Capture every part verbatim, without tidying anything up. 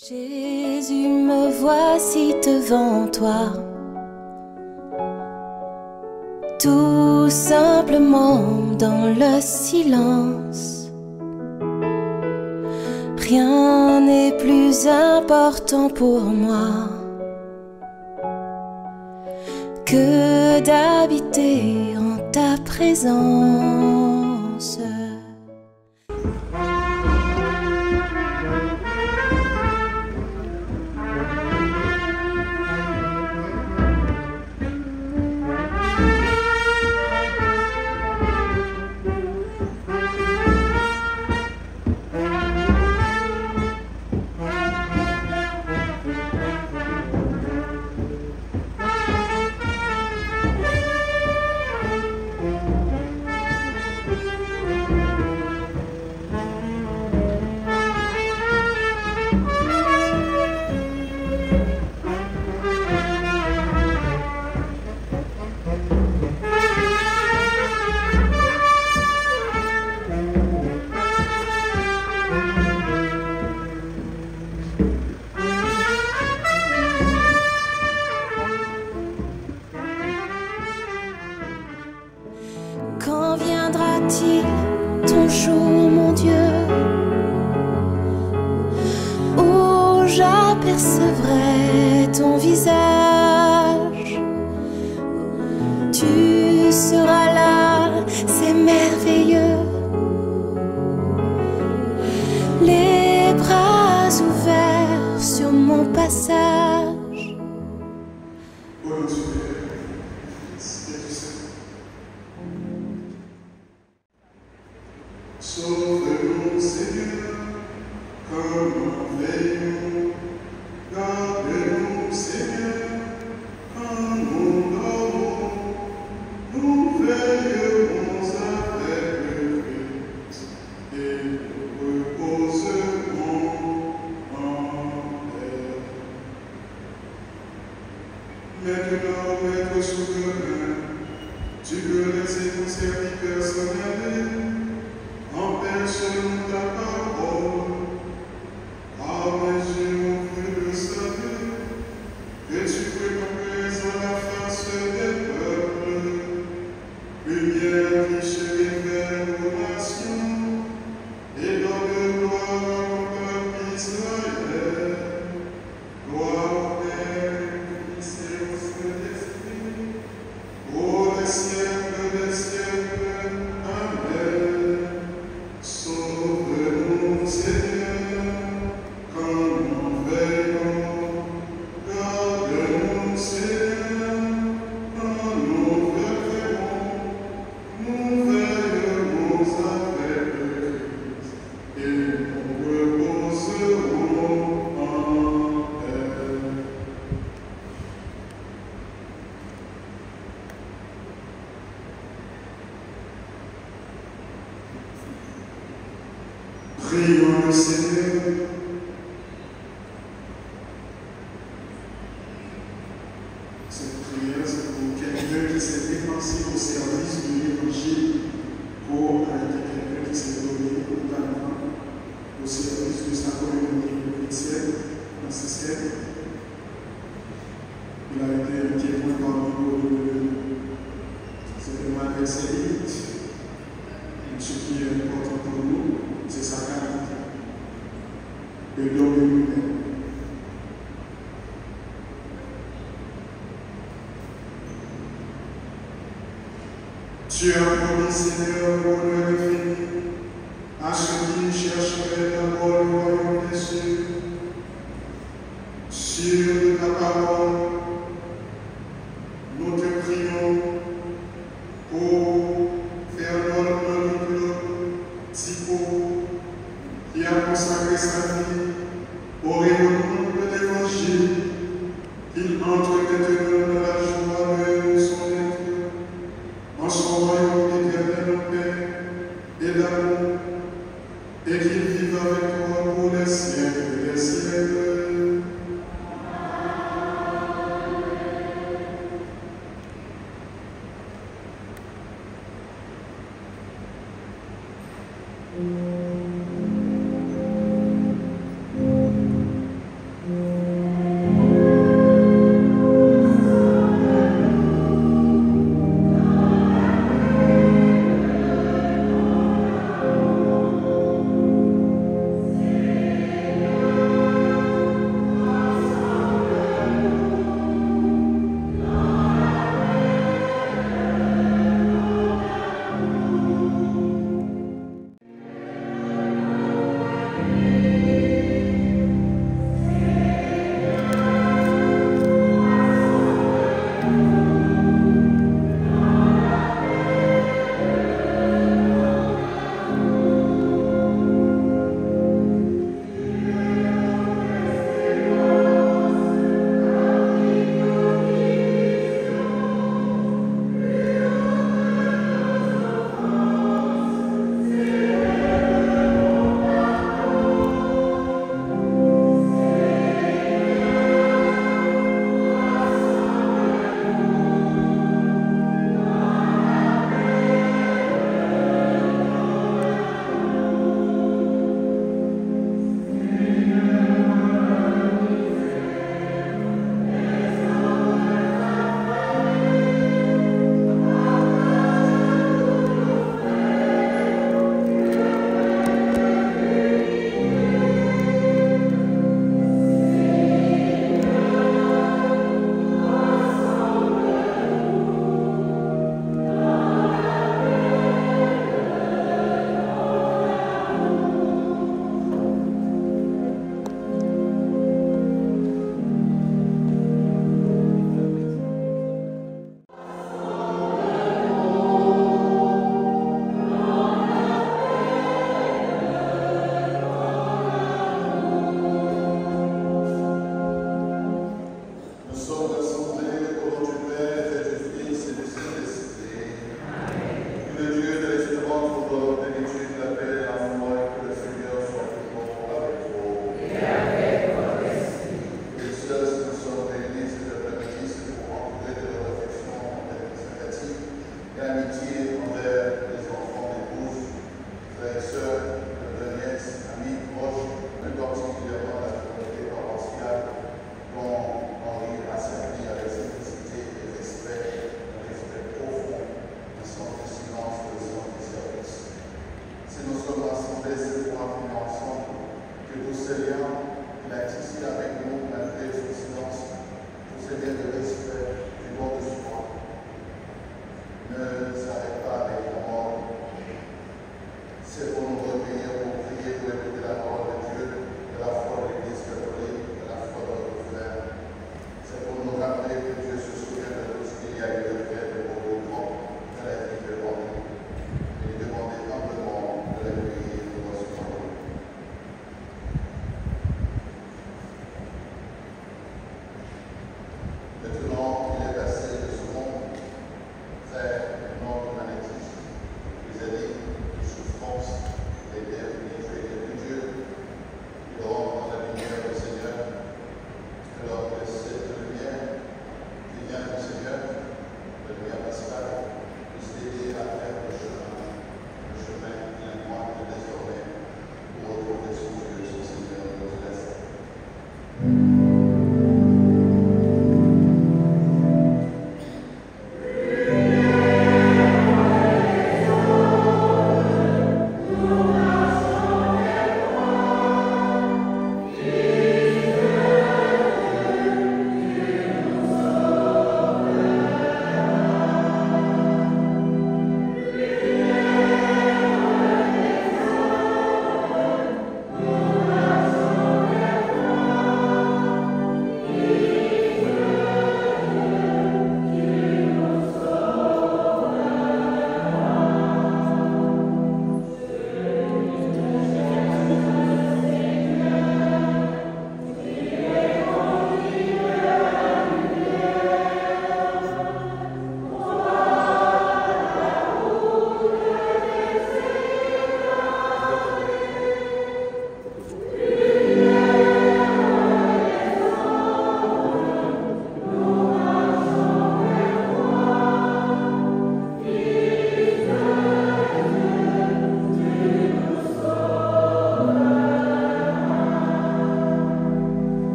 Jésus, me voici devant toi, tout simplement dans le silence. Rien n'est plus important pour moi que d'habiter en ta présence. Quand viendra-t-il ton jour, mon Dieu, où j'apercevrai ton visage? Tu seras là, c'est merveilleux, les bras ouverts sur mon passage. Sauve-nous, Seigneur, comme nous veillons. Garde-nous, Seigneur, quand nous dormons. Nous veillerons avec le Christ et nous reposerons en paix. Maintenant, Maître souverain, tu veux laisser ton serviteur s'en aller. Empêche-nous ta parole, car mes yeux ont vu le salut, que tu fais présent la face des peuples, lumière qui révèle aux nations, et donne gloire à ton peuple Israël. Gloire au Père, au Fils et au Saint-Esprit, pour les siècles des siècles. Amen. Sauve-nous, Seigneur, quand nous veillons. Garde-nous, Seigneur, quand nous veillerons. Nous veillerons avec le Christ et nous reposerons en paix. Prions le Seigneur. Cette prière, c'est pour quelqu'un qui s'est dépensé au service de l'Évangile, pour quelqu'un qui s'est donné totalement au service de sa communauté chrétienne dans ce siècle. Il a été un témoin parmi nous de cette verset huit. Ce qui est important pour nous, c'est sa qualité, et l'homme lui-même. Tu as promis, Seigneur, bonheur infini à ceux qui chercheraient d'abord le royaume des cieux. Sur de ta parole, nous te prions pour faire notre Nicolas Thibault, qui a consacré sa vie au rayonnement de l'Évangile, qu'il entre maintenant dans la joie de son être, en son royaume éternel en paix et d'amour, et qu'il vive avec toi pour les siècles des siècles.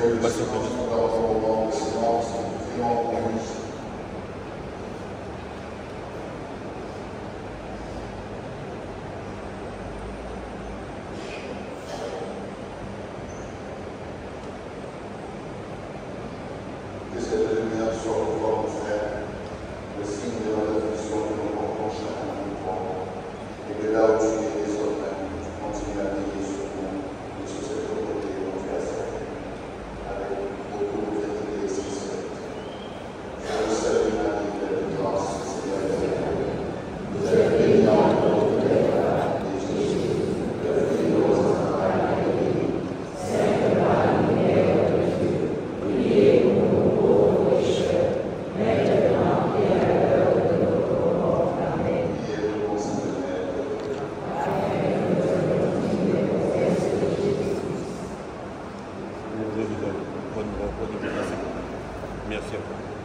Voici auprès de toi. Que cette lumière soit au corps de frère, le signe de la réflexion que nous portons chacun de toi, et que là où tu es désormais, tu continues à veiller sur nous et sur cette autorité dont tu as servi, avec beaucoup d'ouverture et sincérité. Je vous salue Marie, pleine de grâce, le Seigneur est avec vous. Vous êtes bénie entre toutes les femmes, et Jésus, le fruit de vos entrailles, est béni. Sainte Marie, Mère de Dieu, priez pour nous pauvres pécheurs, maintenant et à l'heure de notre mort. Amen. Priez pour nous, Sainte Mère de Dieu. Merci.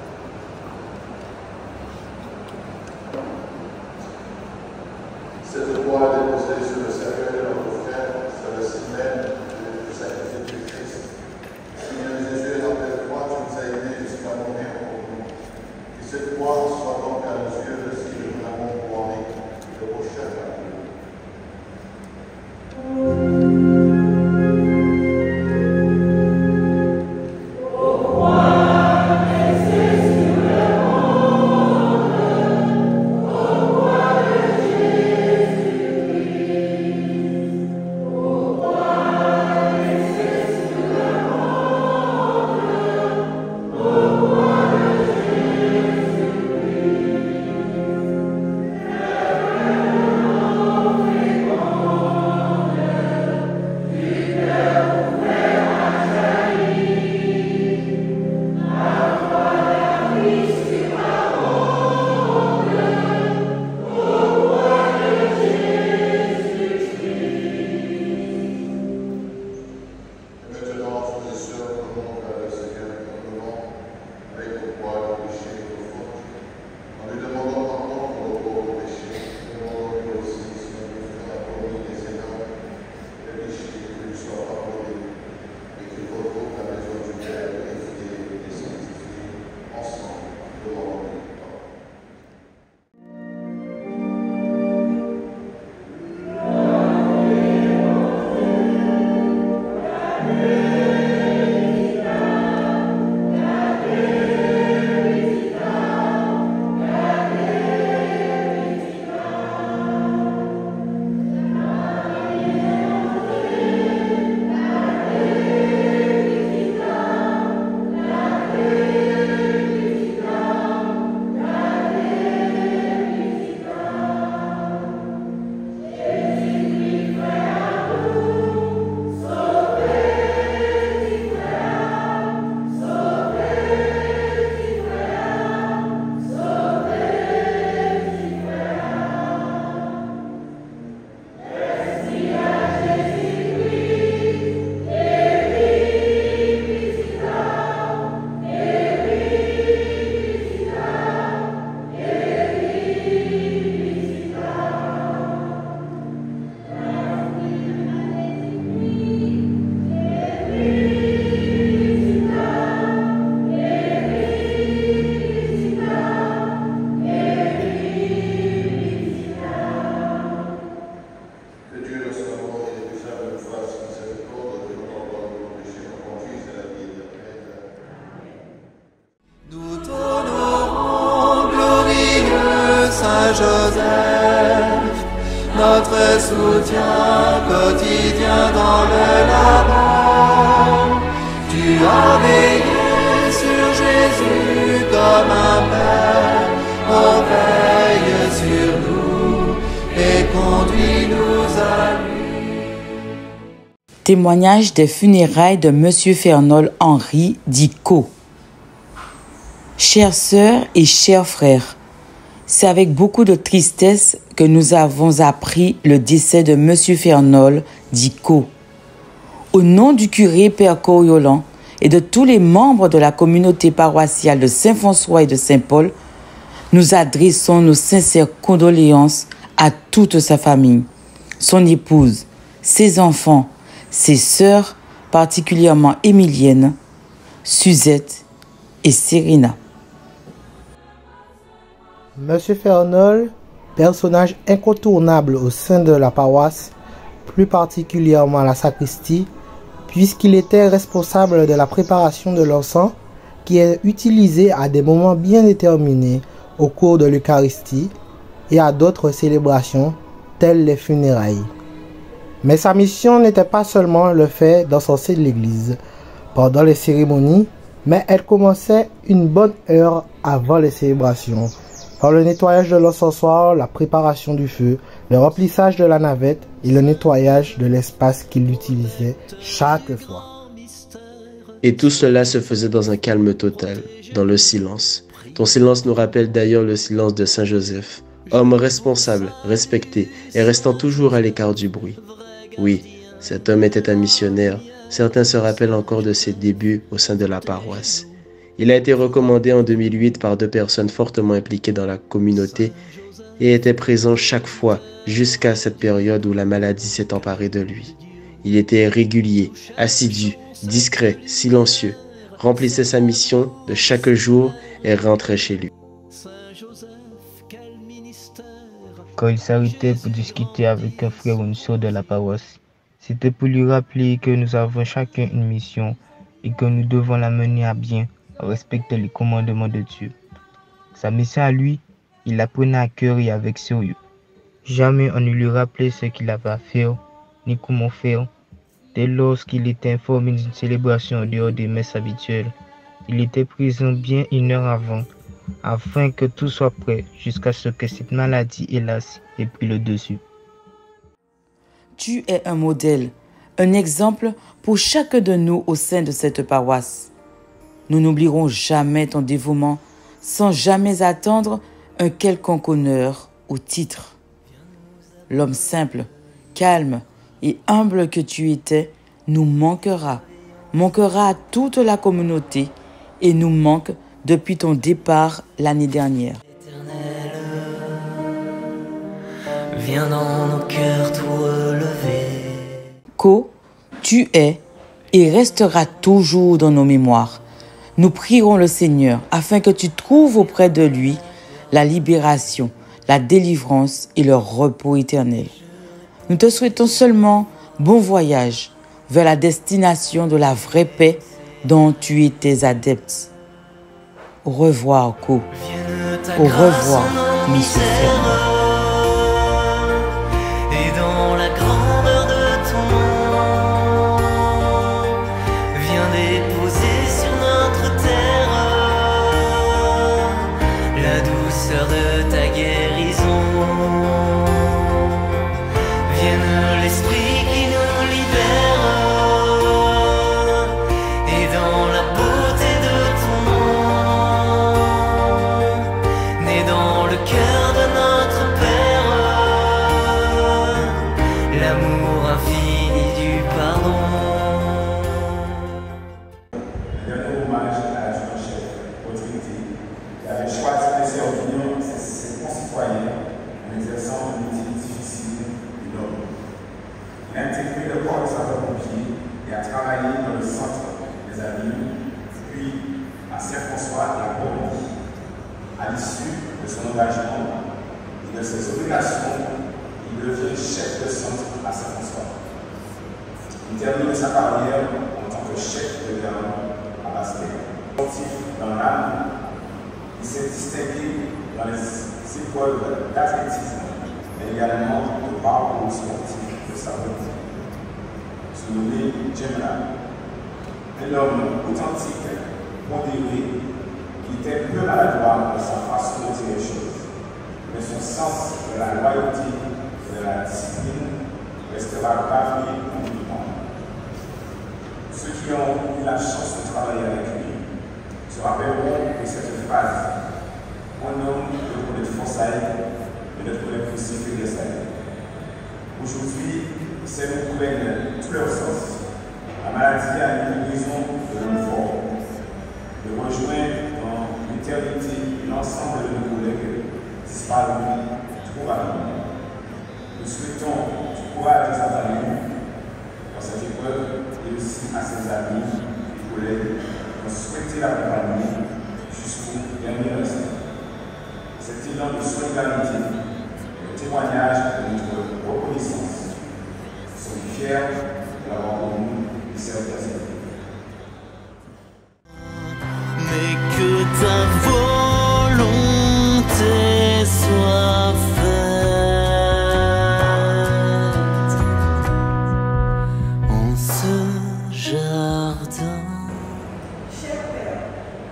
Cette voix déposée sur le cercueil de notre frère, sur le signe même du sacrifice du Christ. Seigneur Jésus, dans telle croix, tu nous as aidés jusqu'à mourir pour nous. Que cette croix soit donc à nos yeux le signe de l'amour pour lui, le prochain amour. Joseph, notre soutien quotidien dans le labeur. Tu as veillé sur Jésus comme un père, oh veille sur nous et conduis-nous à lui. Témoignage des funérailles de Monsieur Fernol Henri Dicot. Chères sœurs et chers frères, c'est avec beaucoup de tristesse que nous avons appris le décès de Monsieur Fernol Dicot. Au nom du curé Père Coriolan et de tous les membres de la communauté paroissiale de Saint-François et de Saint-Paul, nous adressons nos sincères condoléances à toute sa famille, son épouse, ses enfants, ses sœurs, particulièrement Émilienne, Suzette et Serena. Monsieur Fernol, personnage incontournable au sein de la paroisse, plus particulièrement à la sacristie, puisqu'il était responsable de la préparation de l'encens qui est utilisé à des moments bien déterminés au cours de l'Eucharistie et à d'autres célébrations telles les funérailles. Mais sa mission n'était pas seulement le fait d'encenser l'Église pendant les cérémonies, mais elle commençait une bonne heure avant les célébrations, par le nettoyage de l'encensoir, la préparation du feu, le remplissage de la navette et le nettoyage de l'espace qu'il utilisait chaque fois. Et tout cela se faisait dans un calme total, dans le silence. Ton silence nous rappelle d'ailleurs le silence de Saint Joseph, homme responsable, respecté et restant toujours à l'écart du bruit. Oui, cet homme était un missionnaire. Certains se rappellent encore de ses débuts au sein de la paroisse. Il a été recommandé en deux mille huit par deux personnes fortement impliquées dans la communauté et était présent chaque fois jusqu'à cette période où la maladie s'est emparée de lui. Il était régulier, assidu, discret, silencieux, remplissait sa mission de chaque jour et rentrait chez lui. Quand il s'arrêtait pour discuter avec un frère ou une sœur de la paroisse, c'était pour lui rappeler que nous avons chacun une mission et que nous devons la mener à bien, à respecter les commandements de Dieu. Sa mission à lui, il la prenait à cœur et avec sérieux. Jamais on ne lui rappelait ce qu'il avait à faire, ni comment faire. Dès lors qu'il était informé d'une célébration en dehors des messes habituelles, il était présent bien une heure avant, afin que tout soit prêt jusqu'à ce que cette maladie, hélas, ait pris le dessus. Tu es un modèle, un exemple pour chacun de nous au sein de cette paroisse. Nous n'oublierons jamais ton dévouement sans jamais attendre un quelconque honneur ou titre. L'homme simple, calme et humble que tu étais nous manquera, manquera à toute la communauté et nous manque depuis ton départ l'année dernière. Viens dans nos cœurs tout relever. Ko, tu es et resteras toujours dans nos mémoires. Nous prierons le Seigneur afin que tu trouves auprès de lui la libération, la délivrance et le repos éternel. Nous te souhaitons seulement bon voyage vers la destination de la vraie paix dont tu étais adepte. Au revoir, Ko. Au revoir, Monsieur Fernol. Et dans la grandeur de ton nom, viens déposer sur notre terre la douceur de ta guérison. Vienne l'esprit qui nous libère et dans la beauté de ton nom, né dans le cœur de notre Père, l'amour infini du pardon. Un dernier hommage à l'adjudant-chef Autorité qui avait choisi de servir ses concitoyens en exerçant un métier difficile et noble. Il a intégré le corps de sapeurs-pompiers et a travaillé dans le centre des Amis, puis à Saint-François et à Bordeaux. À l'issue de son engagement et de ses obligations, il devient chef de centre à Saint-François. Il termine sa carrière en tant que chef de garde à Bastel. Sportif dans l'âme, il s'est distingué dans les épreuves d'athlétisme, mais également de parcours sportif de sa vie. Surnommé Gemla, un homme authentique, modéré, qui était peu maladroit dans sa façon de dire les choses, mais son sens de la loyauté et de la discipline restera gravé en tout temps. Ceux qui ont eu la chance de travailler avec lui se rappelleront de cette phrase: un homme ne connaît Fonsaille, mais ne connaît aussi que Versailles. Aujourd'hui, ces mots prennent tout leur sens. La maladie a une guérison de l'homme fort, de rejoindre dans l'éternité l'ensemble de nos collègues disparus trop rapidement. Nous souhaitons du courage à sa famille dans cette épreuve et aussi à ses amis et collègues qui ont souhaité l'accompagner jusqu'au dernier instant. Cet élan de solidarité est le témoignage de notre reconnaissance. Nous sommes fiers de l'avoir connu et servi à cette vie. Mais que ta volonté soit faite en ce jardin. Cher Père,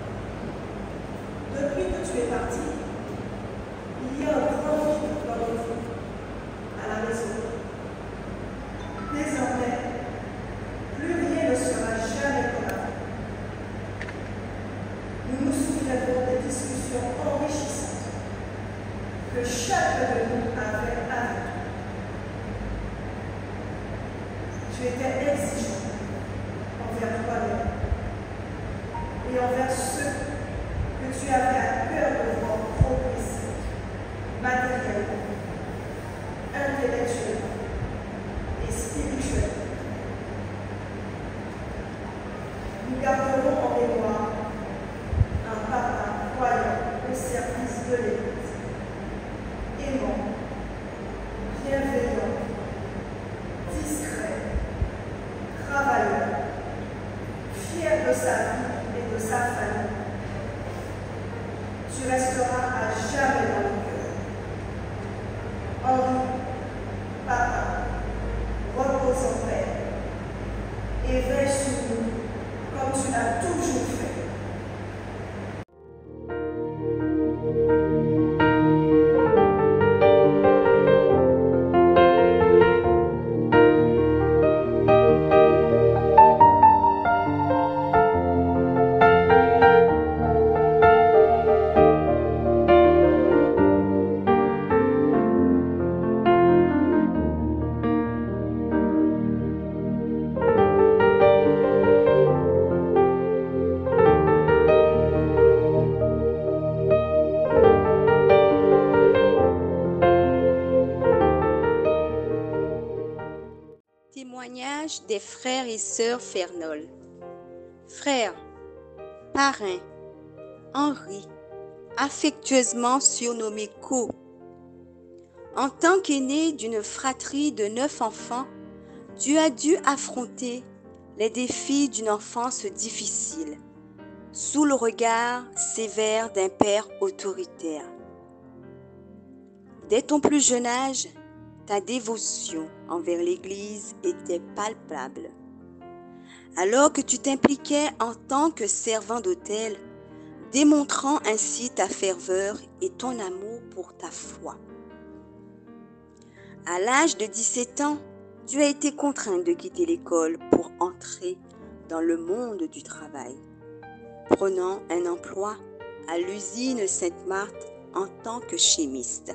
depuis que tu es parti, il y a un grand vide dans nos vies, à la maison. Désormais, plus rien ne sera jamais comme avant. Nous nous souviendrons des discussions enrichissantes que chacun de nous avait avec toi. Tu étais exigeant envers toi-même et envers ceux que tu avais à cœur de voir progresser matériellement, intellectuellement et spirituellement. Nous garderons en mémoire un papa croyant au service de l'Église, aimant, bienveillant, discret, travailleur, fier de sa vie et de sa famille. Tu resteras à jamais dans le cœur. Henri, papa, repose en paix et veille sur nous comme tu l'as toujours fait. Témoignage des frères et sœurs Fernol. Frère, parrain, Henri, affectueusement surnommé Co. En tant qu'aîné d'une fratrie de neuf enfants, tu as dû affronter les défis d'une enfance difficile, sous le regard sévère d'un père autoritaire. Dès ton plus jeune âge, ta dévotion envers l'Église était palpable. Alors que tu t'impliquais en tant que servant d'autel, démontrant ainsi ta ferveur et ton amour pour ta foi. À l'âge de dix-sept ans, tu as été contraint de quitter l'école pour entrer dans le monde du travail, prenant un emploi à l'usine Sainte-Marthe en tant que chimiste.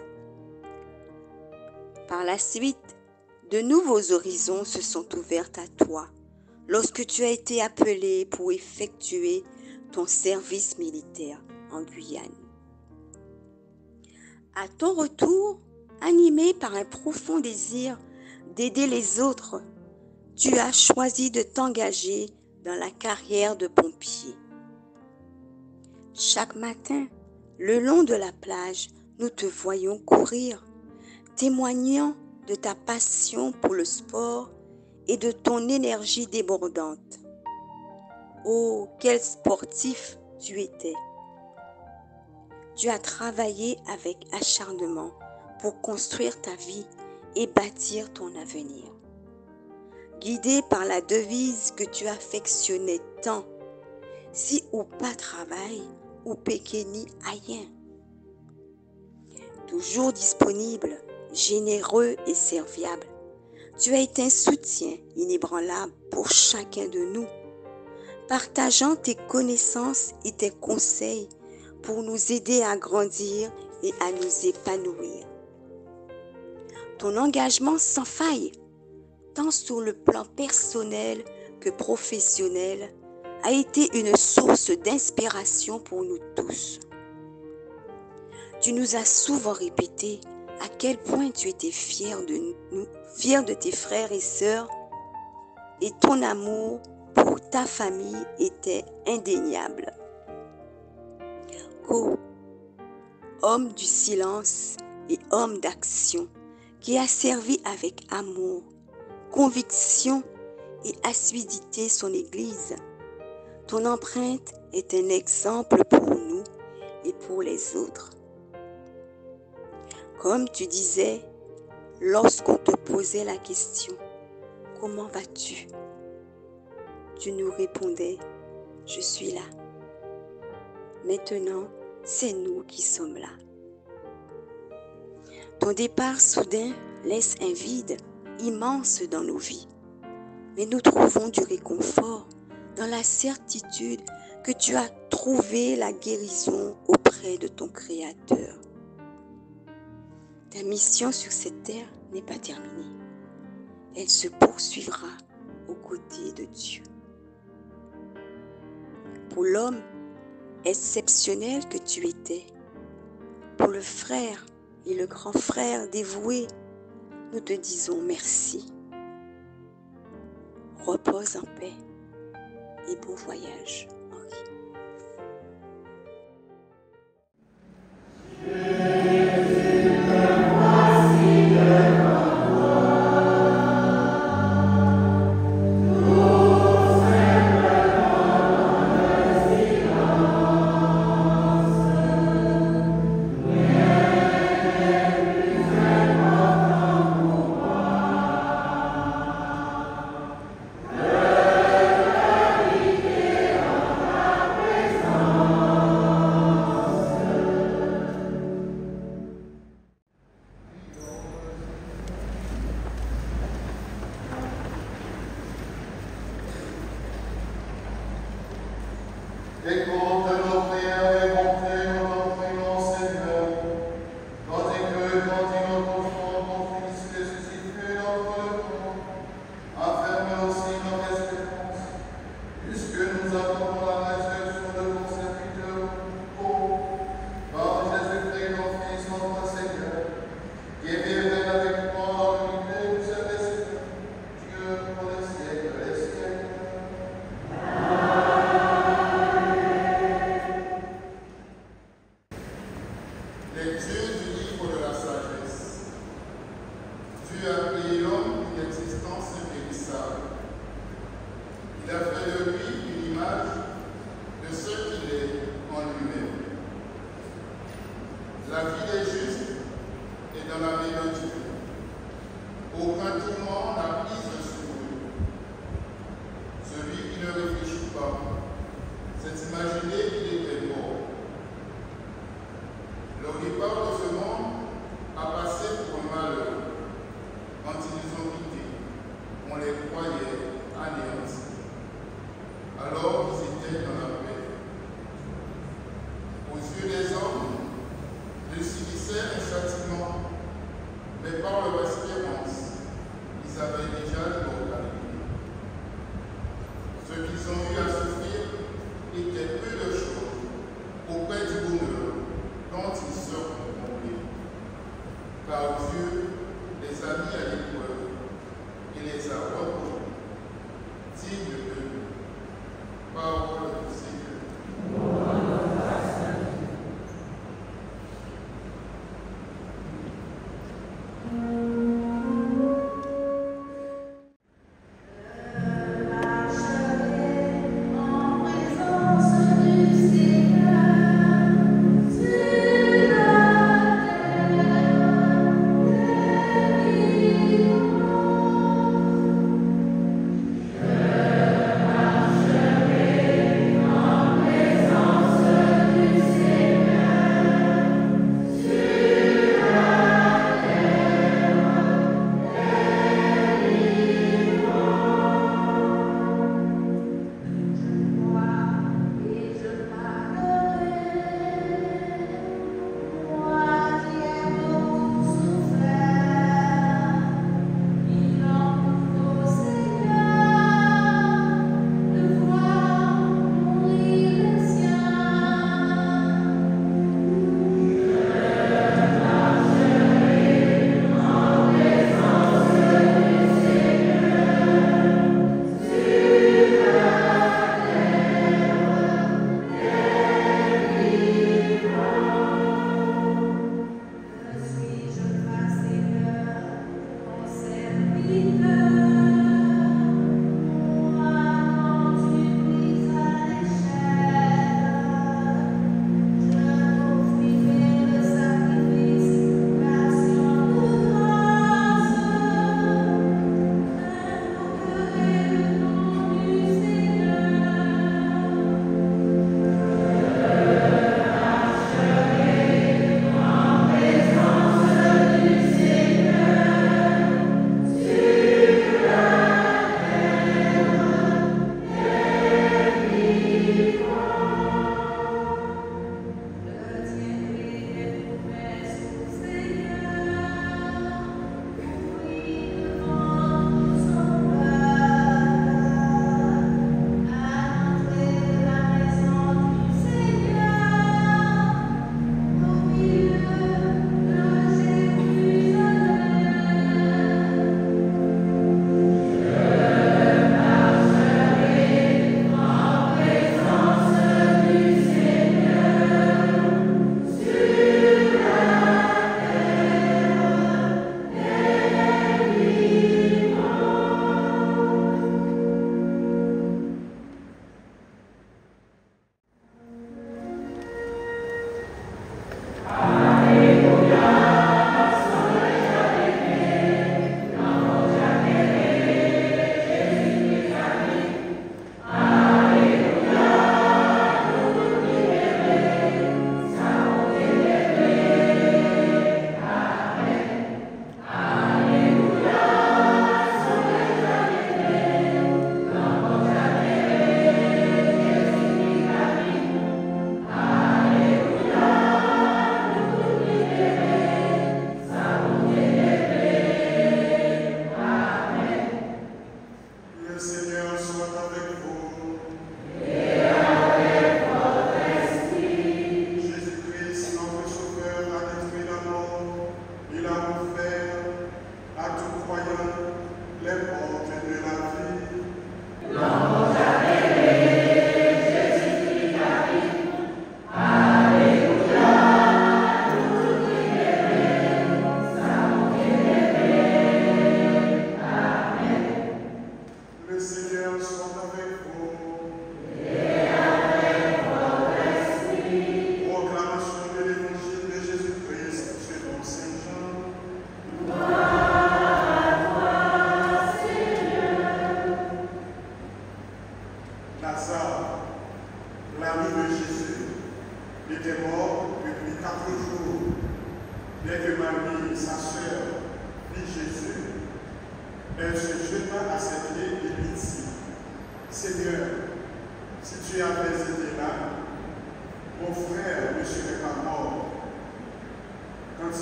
Par la suite, de nouveaux horizons se sont ouverts à toi lorsque tu as été appelé pour effectuer ton service militaire en Guyane. À ton retour, animé par un profond désir d'aider les autres, tu as choisi de t'engager dans la carrière de pompier. Chaque matin, le long de la plage, nous te voyons courir, témoignant de ta passion pour le sport et de ton énergie débordante. Oh, quel sportif tu étais! Tu as travaillé avec acharnement pour construire ta vie et bâtir ton avenir. Guidé par la devise que tu affectionnais tant, si ou pas travail, ou pékeni ayen. Toujours disponible, généreux et serviable, tu as été un soutien inébranlable pour chacun de nous, partageant tes connaissances et tes conseils pour nous aider à grandir et à nous épanouir. Ton engagement sans faille, tant sur le plan personnel que professionnel, a été une source d'inspiration pour nous tous. Tu nous as souvent répété à quel point tu étais fier de nous, fier de tes frères et sœurs et ton amour pour pour ta famille était indéniable. Ko, homme du silence et homme d'action, qui a servi avec amour, conviction et assiduité son Église. Ton empreinte est un exemple pour nous et pour les autres. Comme tu disais, lorsqu'on te posait la question, « Comment vas-tu » tu nous répondais, « Je suis là ». Maintenant, c'est nous qui sommes là. Ton départ soudain laisse un vide immense dans nos vies, mais nous trouvons du réconfort dans la certitude que tu as trouvé la guérison auprès de ton Créateur. Ta mission sur cette terre n'est pas terminée. Elle se poursuivra aux côtés de Dieu. Pour l'homme exceptionnel que tu étais, pour le frère et le grand frère dévoué, nous te disons merci. Repose en paix et bon voyage, Henri. Écoute nos prières et montez notre prions, Seigneur, tandis que, tandis notre enfant, ton Fils ressuscité d'entre le mort, afferme aussi notre espérance, puisque nous attendons la résurrection de ton serviteur, Paul, par Jésus-Christ, ton Fils, notre Seigneur, qui vivait avec toi dans l'unité du Saint-Esprit, Dieu pour les siècles et les siècles.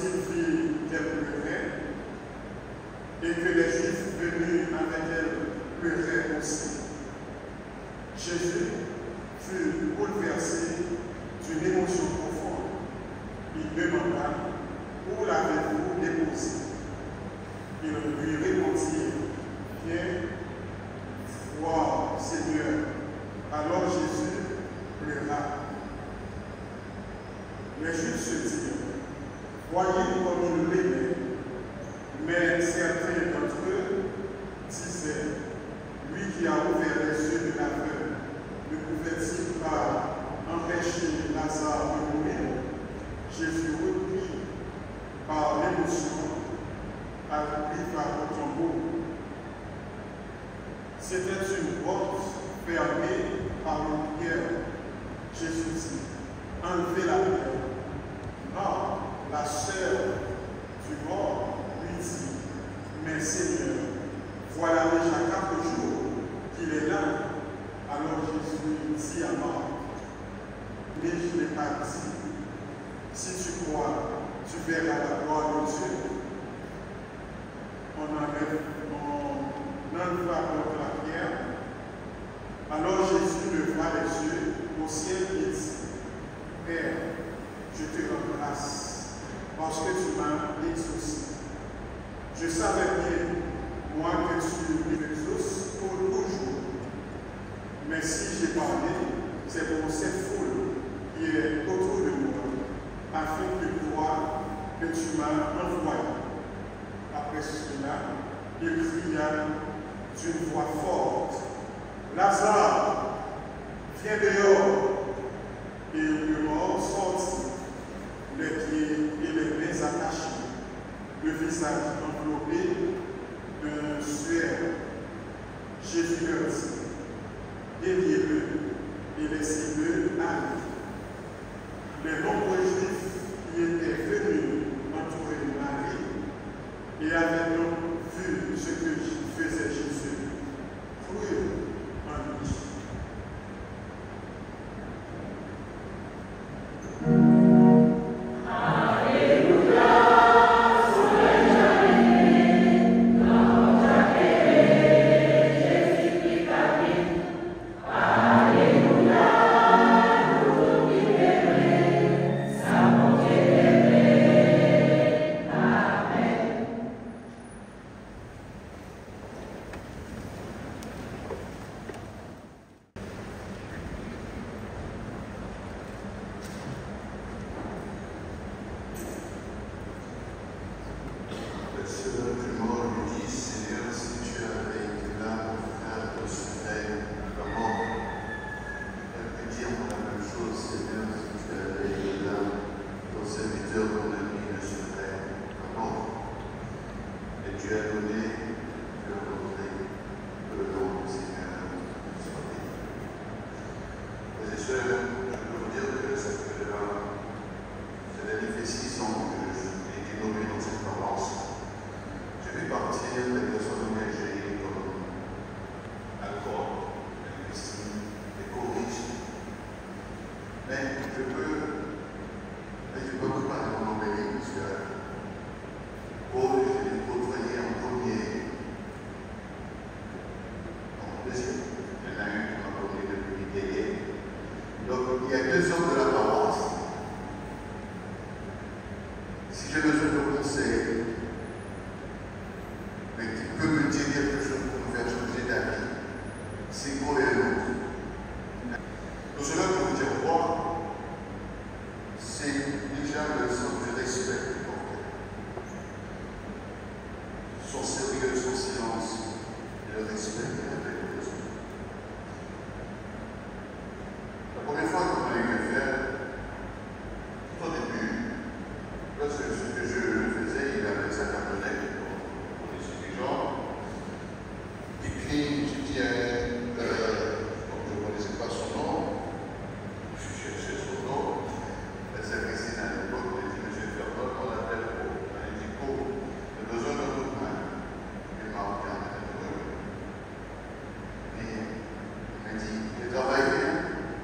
Sylvie qu'elle pleurait et que les Juifs venus avec elle pleuraient aussi. Jésus fut bouleversé d'une émotion profonde. Il demanda « Où l'avez-vous déposé ?» Ils lui répondirent « Viens voir, Seigneur. » Alors Jésus pleura. Les Juifs se dirent « Voyez comme il l'aimait. » Mais certains d'entre eux disaient « Lui qui a ouvert les yeux de l'aveugle, ne pouvait-il pas empêcher Lazare de mourir ?» Jésus reprit par l'émotion, appris par le tombeau. C'était une porte fermée par une pierre. Jésus dit, enlevez la pierre. Non, la chair du mort lui dit, mais Seigneur, voilà déjà quatre jours qu'il est là. Alors Jésus dit à Marthe, mais je n'ai pas dit, si tu crois, tu verras la gloire de Dieu. On enlève, on enleva donc la pierre. Alors Jésus leva les yeux au ciel et dit, Père, je te rends grâce parce que tu m'as exaucé. Je savais bien, moi, que tu m'exauces pour toujours. Mais si j'ai parlé, c'est pour cette foule qui est autour de moi, afin de croire que tu m'as envoyé. Après cela, il cria d'une voix forte, Lazare, viens dehors. Et le mort sortit, les pieds et les mains attachés, le visage enveloppé d'un suaire. Jésus leur dit, déliez-le et laissez-le aller. Les nombreux Juifs qui étaient venus entourer Marie et avaient donc vu ce que faisait Jésus, crurent en lui.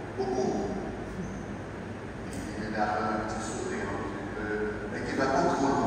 mais qui va pas trop loin.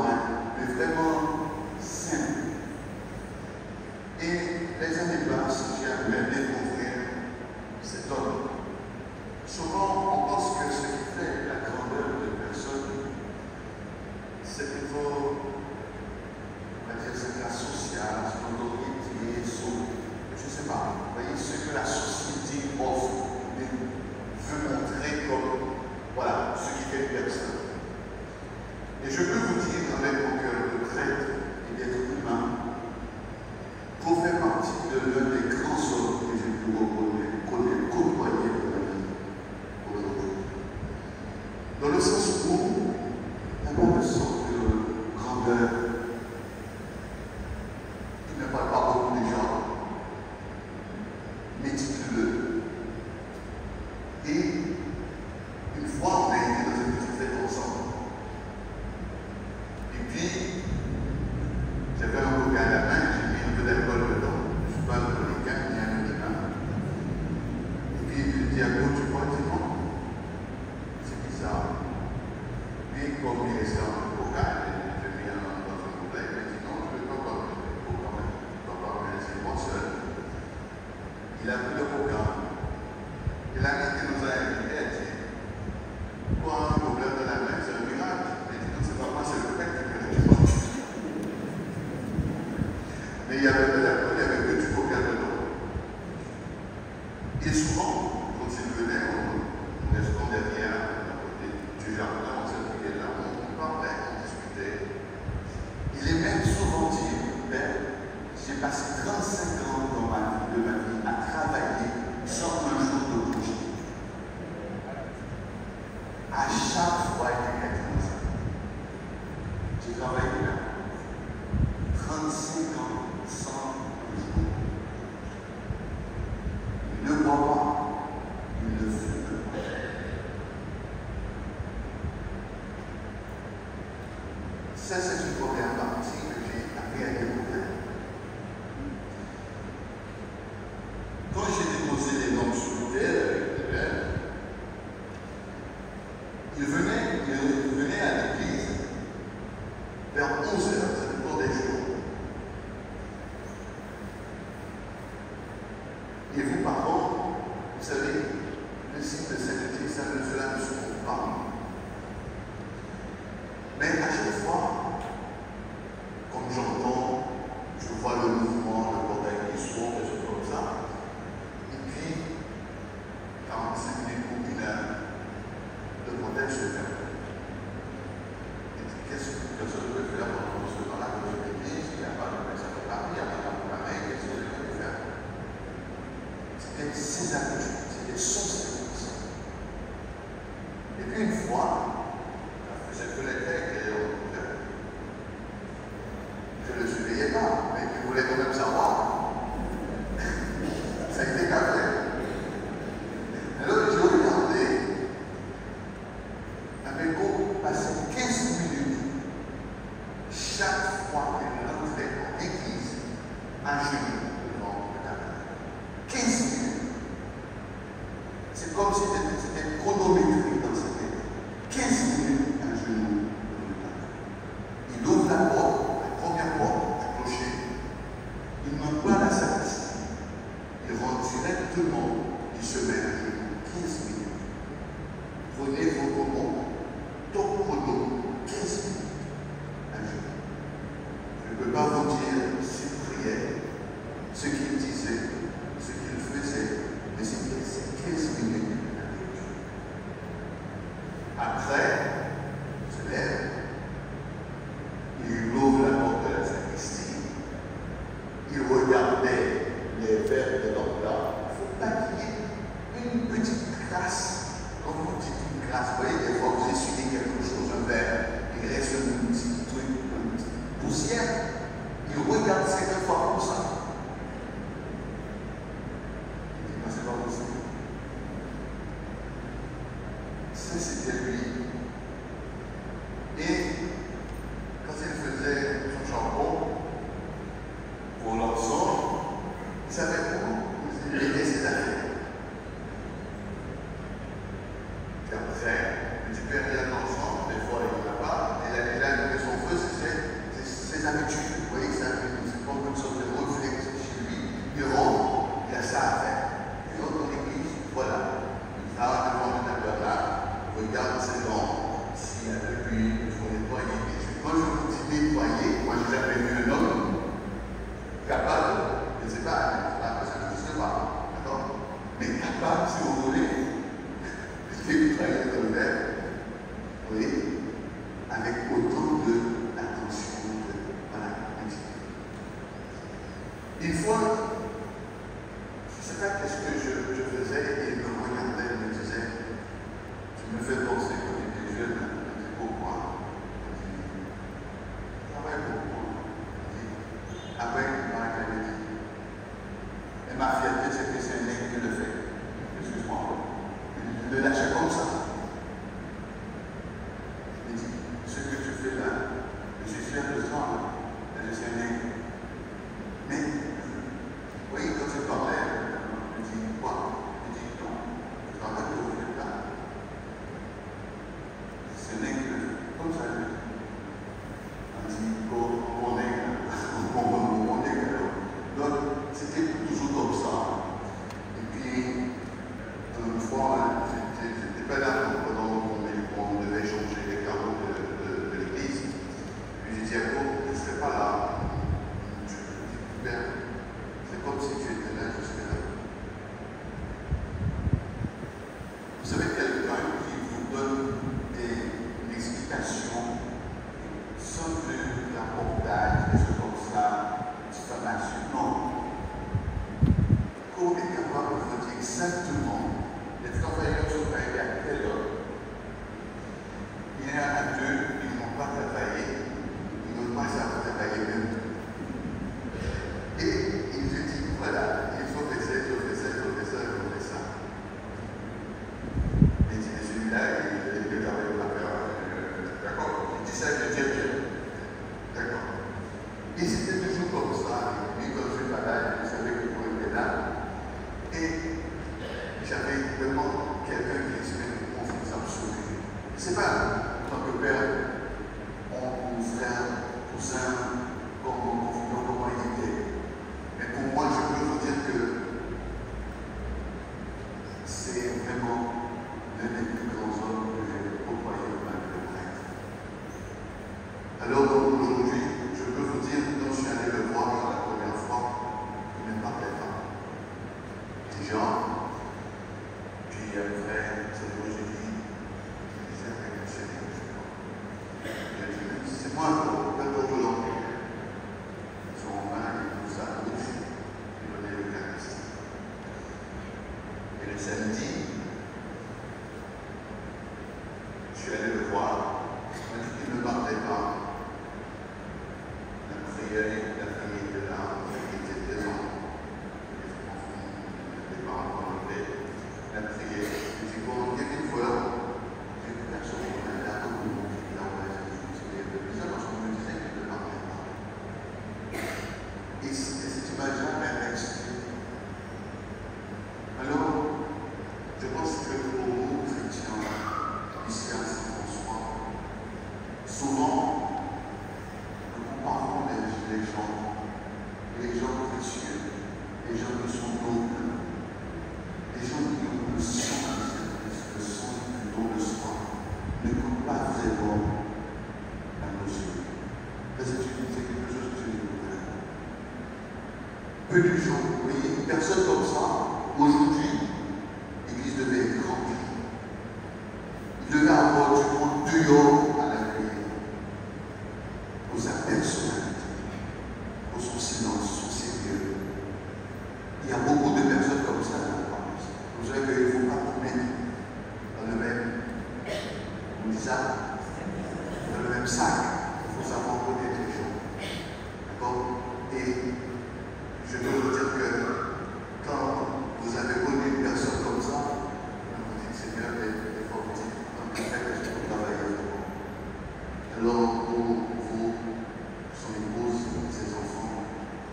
méticuleux. Et une fois, on a été dans une petite fête ensemble. Et puis, j'avais un coca à la main, j'ai mis un peu d'alcool dedans. Je ne suis pas alcoolique, ni anonyme. Et puis, je dis à Claude, tu crois? Il dit non. C'est bizarre. Puis, comme il restait un coca, j'ai mis un dans un coca, il m'a dit non, je ne veux pas boire le coca, je ne peux pas me laisser moi seul. Il a pris le coca. Et l'ami qui nous a invités a dit, quoi, un problème de la main, c'est un miracle. Il a dit non, c'est pas moi, c'est le père qui me l'a dit. Mais il y avait de l'alcool, il y avait que du coca dedans. Et souvent, quand il venait, on restait derrière, à côté du jardin, on s'appuyait là, on parlait, on discutait. Il est même souvent dit, Père, j'ai passé trente-cinq ans dans ma vie, de ma vie à travailler sans un jour de bouger. À chaque fois, il y a dit ça. J'ai travaillé là. trente-cinq ans sans bouger. Il ne boit pas, il ne fume pas. Ça, c'est une première partie que j'ai appris à découvrir. Quand j'ai déposé les noms sur terre avec le père, il venait, il venait à l'église vers onze heures, c'est le cours des jours. Et vous, parents, vous savez, le site de sainteté, ça ne cela ne se trouve pas. Mais à chaque fois, comme j'entends, je vois le mouvement, le bordel qui s'ouvre, des choses comme ça. Et puis, quarante-cinq minutes ou une heure, le bordel se ferme. Et puis, qu'est-ce que personne peut faire pendant ce temps-là dans une église? Il n'y a pas de médecin de Paris, il n'y a pas de pareil, qu'est-ce que je peux faire? C'était ses habitudes, c'était son silence. Et puis, une fois, je faisais que les têtes et je ne le surveillais pas, mais il voulait quand même savoir. Ça a été café. Alors j'ai regardé, avec Go passer quinze minutes chaque fois qu'il entrait en église, à genoux devant le tabernacle. quinze minutes. C'est comme si c'était chronométré dans sa tête. quinze minutes à genoux devant le tabernacle. Il ouvre la porte. Première porte du clocher, il n'entre pas à la sacristie. Il rentre directement, il se met à genoux quinze minutes. Prenez votre nom, top chrono, quinze minutes à genoux. Je ne peux pas vous dire s'il priait, ce qu'il disait, ce qu'il faisait, mais c'était ces quinze minutes à genoux. Après, il se lève. Il ouvre la porte de la sacristie, il regardait les verres de l'emploi. Il ne faut pas qu'il y ait une petite crasse. Quand vous dites une crasse, vous voyez, des fois vous essuyez quelque chose, un verre, il reste un petit truc, une petite poussière. Il regarde cinq fois comme ça. Il dit, non, c'est pas possible. Ça, c'était lui. Et quand il faisait son jambon pour l'ensemble, il savait où il mettait ses affaires. Puis après, le petit père il a l'ensemble, des fois il n'a pas, et là il a levé son feu, c'est ses habitudes. Vous voyez que c'est pas comme ça de réflexe chez lui. Il rentre, il a ça à faire. Il rentre dans l'église, voilà. Il va devant le tabernacle, regarde ses dents, s'il y a depuis, il faut nettoyer. Quand je vous dis nettoyer, moi j'ai jamais vu un homme capable, je ne sais pas, ça n'existe pas, d'accord? Mais capable, si vous voulez, de nettoyer le verre, oui, avec autant de l'attention, de voilà, une fois, je ne sais pas qu'est-ce que je, je faisais, et il me regardait, il me disait, tu me fais penser quand j'étais jeune, je dis pourquoi? Après, il m'a dit. Et ma fierté, c'est que c'est un pour être capable de dire exactement les travailleurs sont arrivés à quelle heure. Il y en a deux, ils n'ont pas travaillé, ils n'ont pas savoir travailler même. Et il te dit, voilà, il faut faire ça, il faut faire ça, il faut faire ça, il faut faire ça. Il dit, celui-là, il est travaillé pas faire. D'accord? Il dit ça, je dis, bien. D'accord. Et c'était toujours comme ça. Lui, quand je suis pas là, je savais que pour être là. Et j'avais vraiment quelqu'un qui espérait une confiance absolue. C'est pas, en tant que père, mon frère, cousin, comment comment il était. Mais pour moi, je peux vous dire que c'est vraiment l'un des plus grands hommes que j'ai côtoyé au mal de prêtre. Alors donc aujourd'hui, je peux vous dire, quand je suis allé le voir pour la première fois, il ne parlait pas. Déjà, puis après, c'est où j'ai dit, il disait avec un Seigneur, je sais pas. C'est moi, pas pour tout l'homme. Son main, il pousse à gauche, il donnait l'Eucharistie. Et le samedi, je suis allé le voir, il ne parlait pas. La prière, la famille était là, il était présent. Les parents enlevé la prière. Je dis, bon, il y a une fois, j'ai vu personne qui m'a là, comme vous dites, là, on va dire, c'était un peu bizarre parce qu'on me disait qu'il ne parlait pas. Et cette image-là m'a resté. Alors, je pense que pour nous, chrétiens, ici à Saint-François, souvent, nous comparons les, les gens, les gens précieux, les gens qui sont nobles, les gens qui ont le sang du service, le sang du don de soi, ne coûtent pas vraiment à nos yeux. C'est quelque chose que je dis. Peu de gens, vous voyez, une personne comme ça, aujourd'hui, l'Église devait être remplie. Il devait avoir du monde dehors à la prière, pour sa personnalité, pour son silence, son sérieux. Il y a beaucoup de personnes comme ça dans la paroisse. Vous savez qu'il ne faut pas tout mettre dans le même, on dit ça, dans le même sac. Il faut savoir connaître les gens. D'accord? Et je peux vous dire que quand vous avez connu une personne comme ça, vous dites Seigneur, est formatif, donc il fait que je peux travailler avec vous. Alors pour vous, son épouse, ses enfants,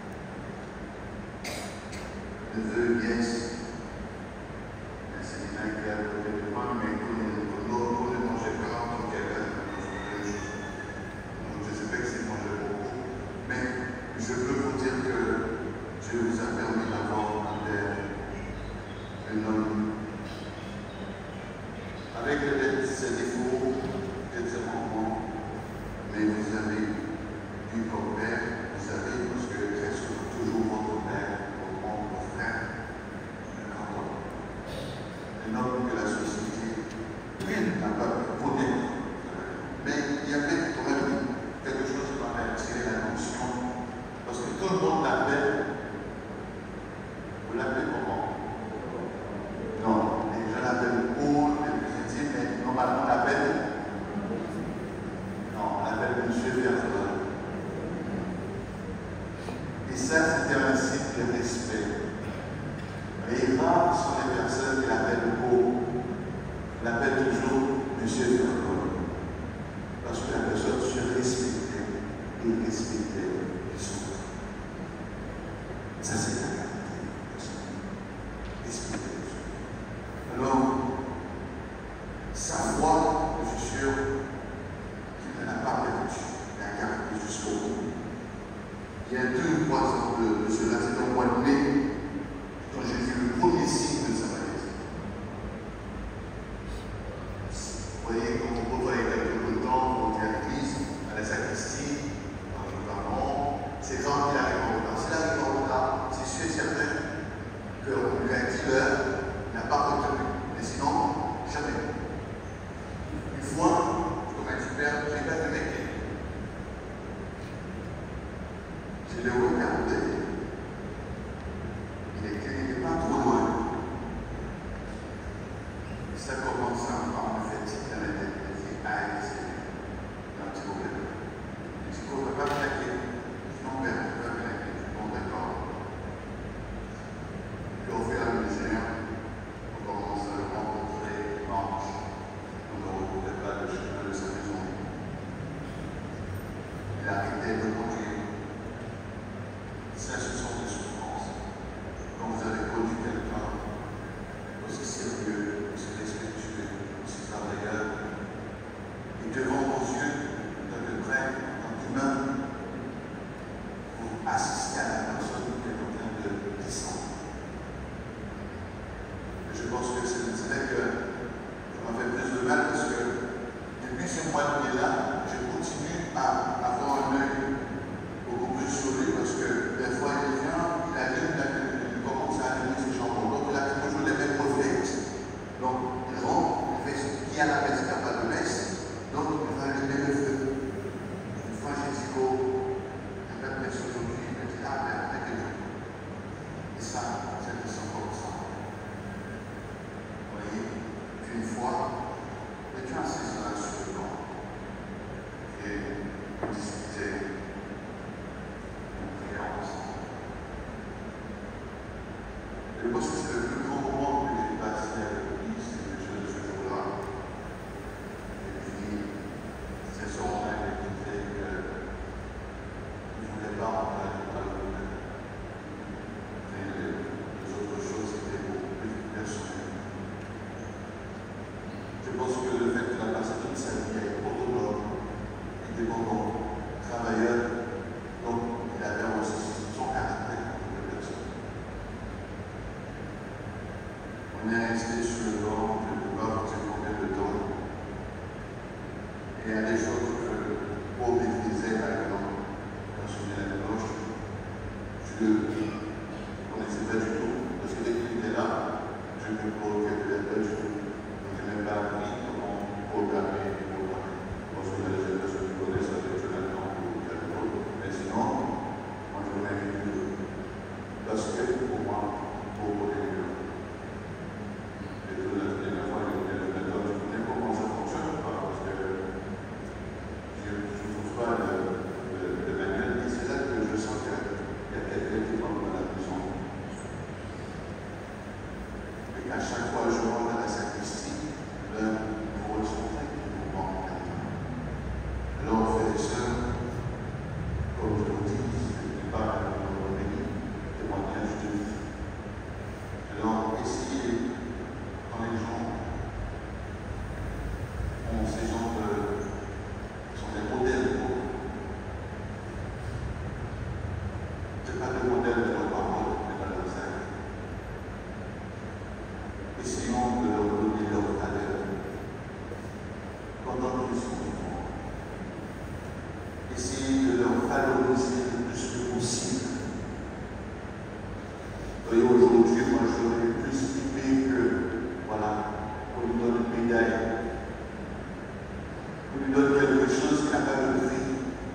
neveu, nièce, un séminaire qui est à côté de moi, mais qu'on ne mangeait pas comme quelqu'un de donc je sais pas que c'est mangé beaucoup, mais je peux vous dire que Dieu vous a permis d'avoir un père, un homme, avec ses défauts, peut-être ses manquements, mais vous avez eu comme père, vous avez, parce que reste toujours votre père, votre frère, un homme que la société n'a pas pu connaître. Mais il y avait quand même quelque chose qui m'a attiré l'attention, parce que tout le monde l'appelle. Vous l'appelez comment? Non, les gens l'appellent Paul, les plus intimes, mais normalement on l'appelle. Non, on l'appelle Monsieur Fernol. Et ça, c'était un signe de respect. Et rares sont les personnes qui l'appellent Paul. On l'appelle toujours Monsieur Fernol. Parce que la personne se respectait et respectait les autres. Ça, c'est la caractère. Respecter les autres. Alors, sa foi, je suis sûr qu'il ne l'a pas perdu. Il a gardé jusqu'au bout. Il y a deux ou trois ans de, de cela, c'est au mois de mai, quand j'ai vu le premier signe de sa maladie. Vous voyez, quand on côtoie avec le temps, on est à l'église, à la sacristie, dans le parlement, c'est quand il arrive en retard. S'il arrive en retard, c'est sûr et certain qu'on lui a dit l'heure, il n'a pas retenu. Mais sinon, jamais. Une fois, comme un petit père, j'ai pas vu mec. Je l'ai regardé. Je pense que c'est le plus grand moment que j'ai passé à l'église, c'est ce, ce jour-là. Et puis, c'est son frère qui disait qu'il ne voulait pas rentrer dans la lune. Mais les autres choses étaient beaucoup plus personnelles. Je pense que le fait qu'il a passé toute sa vie à être autonome, indépendant, travailleur, donc il avait aussi son caractère de personne. On est resté sur le banc, je ne peux pas vous dire combien de temps. Et il y a des choses que Paul maîtrisait, par exemple, quand je suis à la cloche, je ne connaissais pas du tout, parce que dès qu'il était là, je ne provoquais de la tête du tout. Donc je n'ai pas appris comment programmer et programmer. Parce que les personnes qui connaissent la lecture là-dedans ou quelque chose. Mais sinon, moi je n'ai rien du tout. Parce que pour moi, pour connaître et tout, la dernière fois, il y a le méthode, je connais comment ça fonctionne, parce que je ne trouve pas le, le, le manuel. Et c'est là que je sens qu'il y a quelqu'un qui parle dans la maison. Et qu'à chaque fois, je rentre à la sacristie, là, vous ressentez que vous manquez. Alors, frères et sœurs, comme je vous dis, ce n'est pas un témoignage de vie. Alors, essayez, quand les gens ont ces gens de, sont des modèles pour eux. Ce n'est pas des modèles de nos paroles, mais de leurs actes. Essayons de leur donner leur valeur pendant qu'ils sont vivants. Essayez de leur valoriser le plus que possible. Voyez, aujourd'hui, moi, j'aurais plus aimé que, voilà, qu'on lui donne une médaille, qu'on lui donne quelque chose qui n'a pas de prix.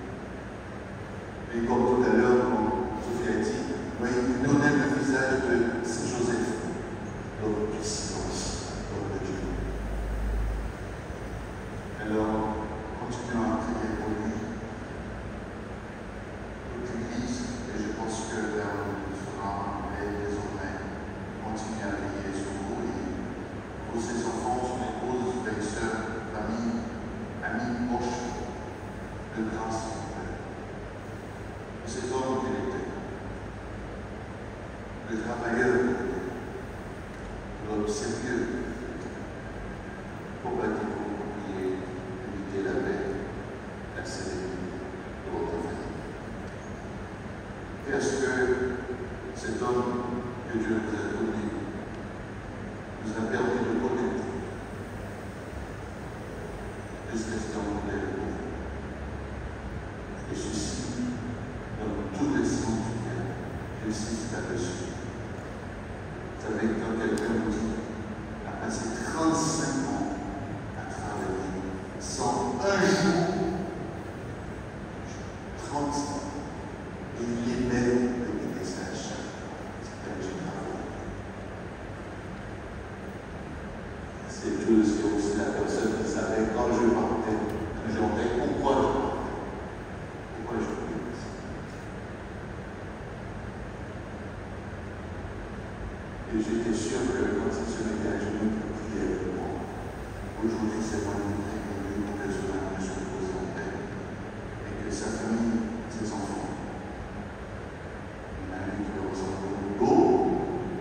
Mais comme tout à l'heure, comme Sophie a dit, il lui donnait le visage de Saint-Joseph, l'homme du silence, l'homme de Dieu. Alors, continuons à prier pour lui. Toute l'Église, et je pense que là, on sera désormais, continuer à prier sur vous et pour ses enfants, son épouse, frères et sœurs, famille, amis, proches, de grâce, de cet homme qu'il était, le travailleur qu'il était, l'homme sérieux, pour bâtir, pour prier, éviter la paix, la sérénité de votre famille. Est-ce que cet homme que Dieu nous a donné nous a permis de connaître les restants de vous? Et ceci, dans tous les sens du terme, j'insiste là-dessus. Vous savez, quand quelqu'un vous dit, a passé trente-cinq ans à travailler sans un jour, trente ans, et il est même le message. C'est un général. C'est Dieu, c'est aussi la personne qui savait quand je partais, que j'entendais pourquoi je partais, pourquoi je voulais ça. Et j'étais sûr que quand il se mettait à genoux pour prier avec moi, aujourd'hui c'est moi qui prie pour lui, pour que cela ne se pose en paix, et que sa famille, ses enfants, il a eu qui le ressemble beau.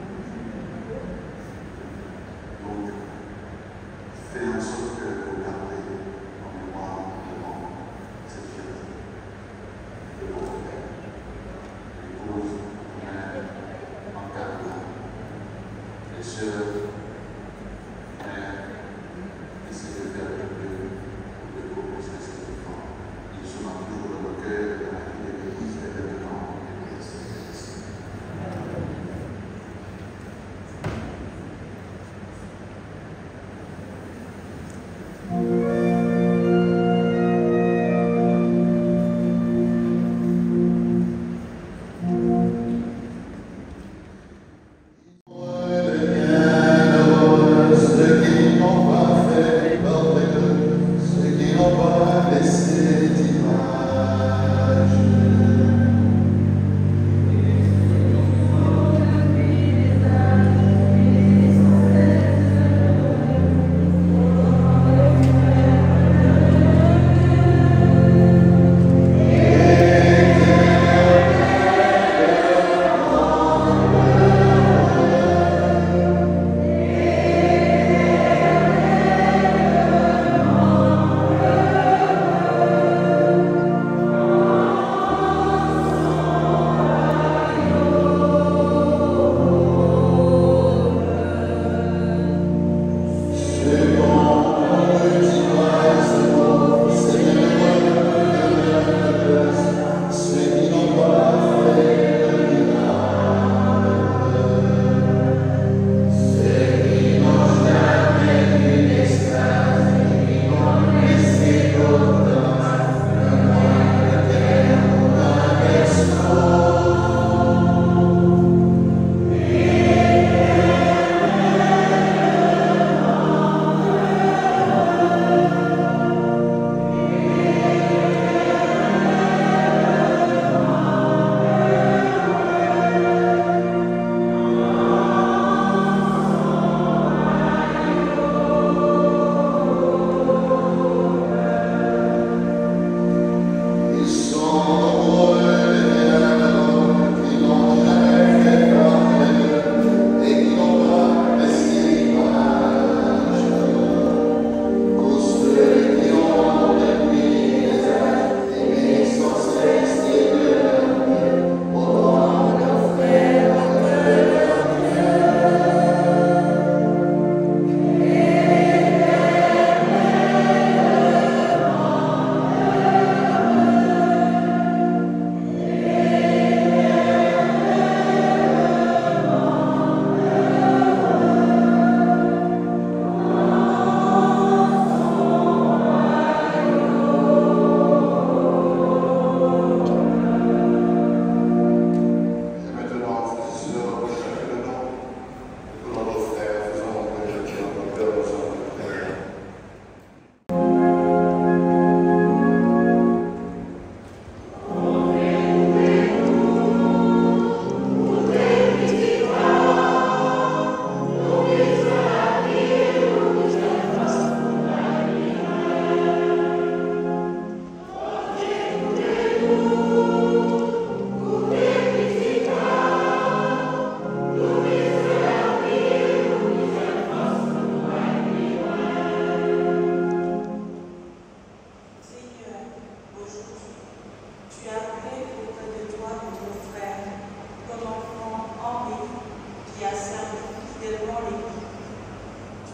Donc, fais en sorte que vous gardez en mémoire devant cette fierté de votre père, l'épouse, mère, encadrement, les sœurs, mères, essayez de faire le mieux pour de proposer cet enfant. Il sera toujours dans le cœur de la vie de l'Église et maintenant et pour les siècles. Amen.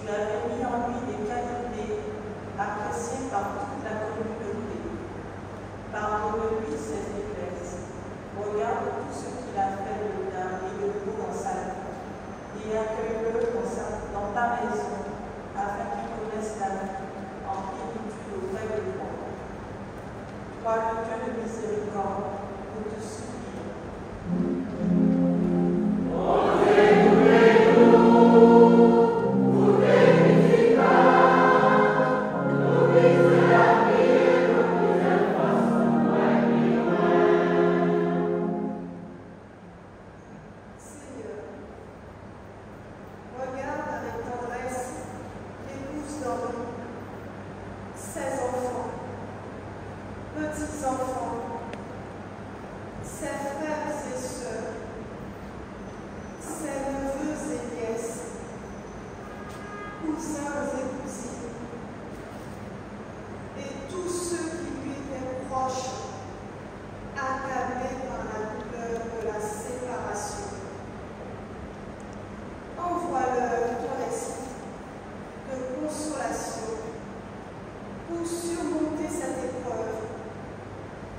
avais mis en lui des qualités appréciées par toute la communauté. Pardonne-lui ses faiblesses. Regarde tout ce qu'il a fait de bien et de beau dans sa vie, et accueille-le dans, sa- dans ta maison, afin qu'il connaisse la vie en plénitude auprès de toi. Toi, le Dieu de miséricorde, nous te supplions. Seigneur, regarde avec tendresse l'épouse d'Henri, ses enfants, petits-enfants, ses frères et sœurs, ses neveux et nièces, cousins et cousines, et tous ceux qui lui étaient proches, accablés par la douleur de la séparation. Envoie-leur ton esprit de consolation pour surmonter cette épreuve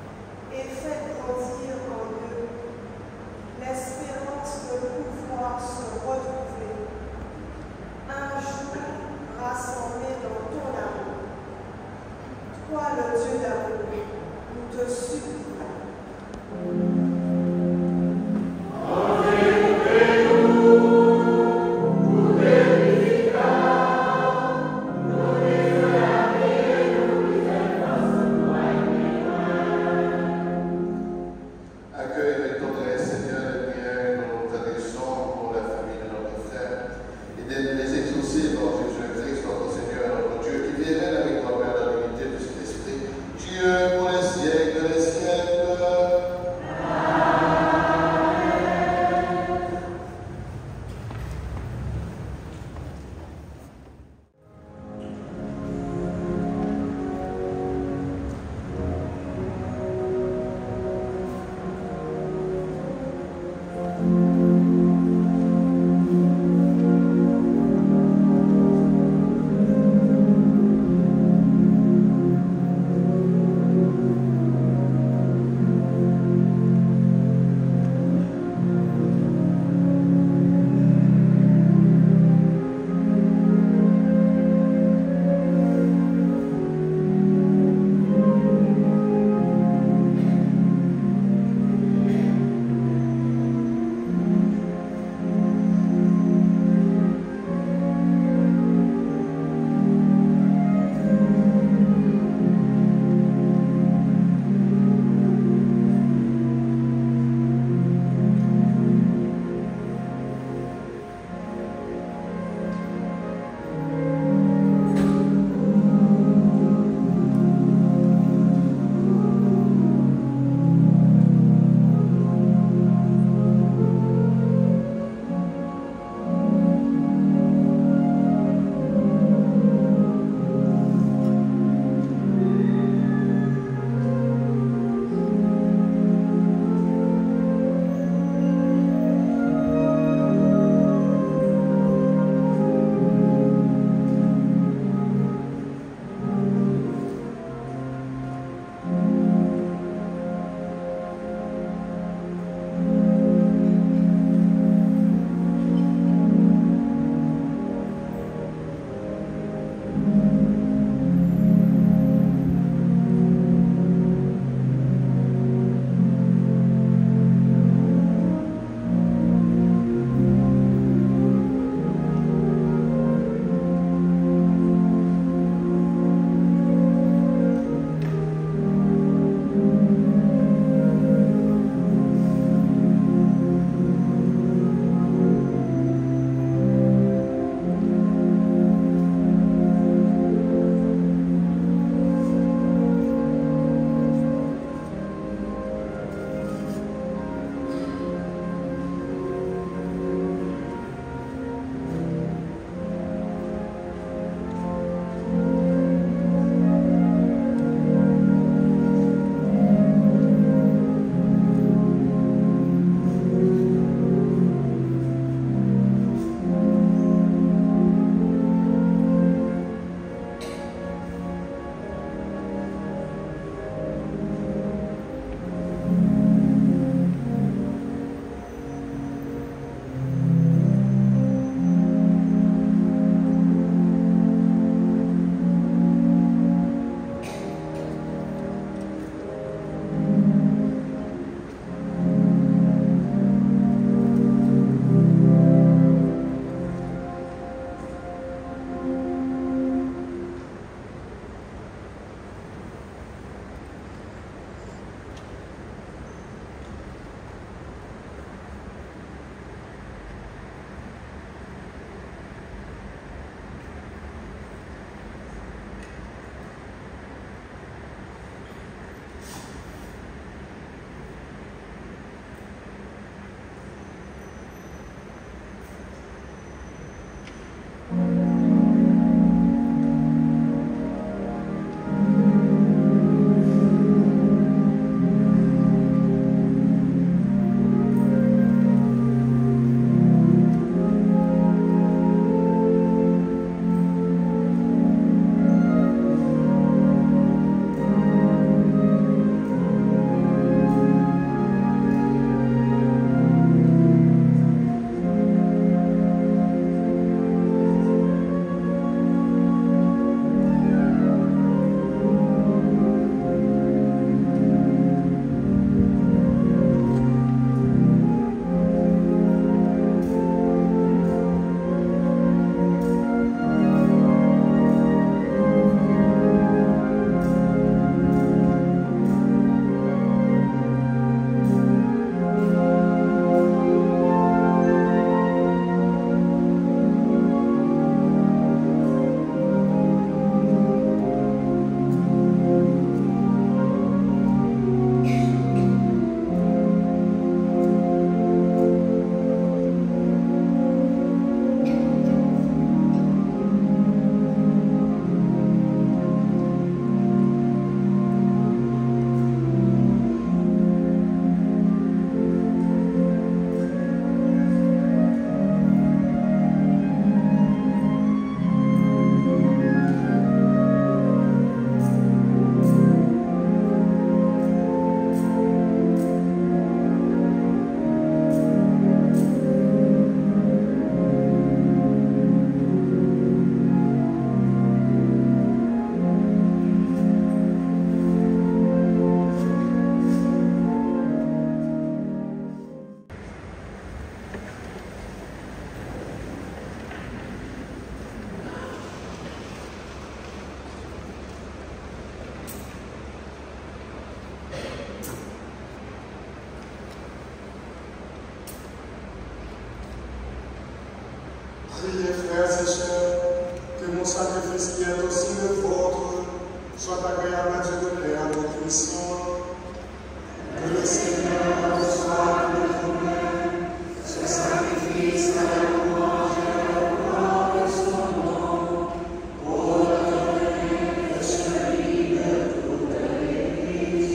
Priez, frères et sœurs, que mon sacrifice qui est aussi le vôtre soit agréable à Dieu le Père Tout-Puissant. Que le Seigneur soit détourné, ce sacrifice à la louange et à la gloire de son nom, pour l'honneur et celui de toute l'Église.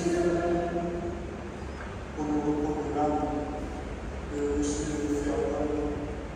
Pour nous reprendre l'âme de M. Fernol,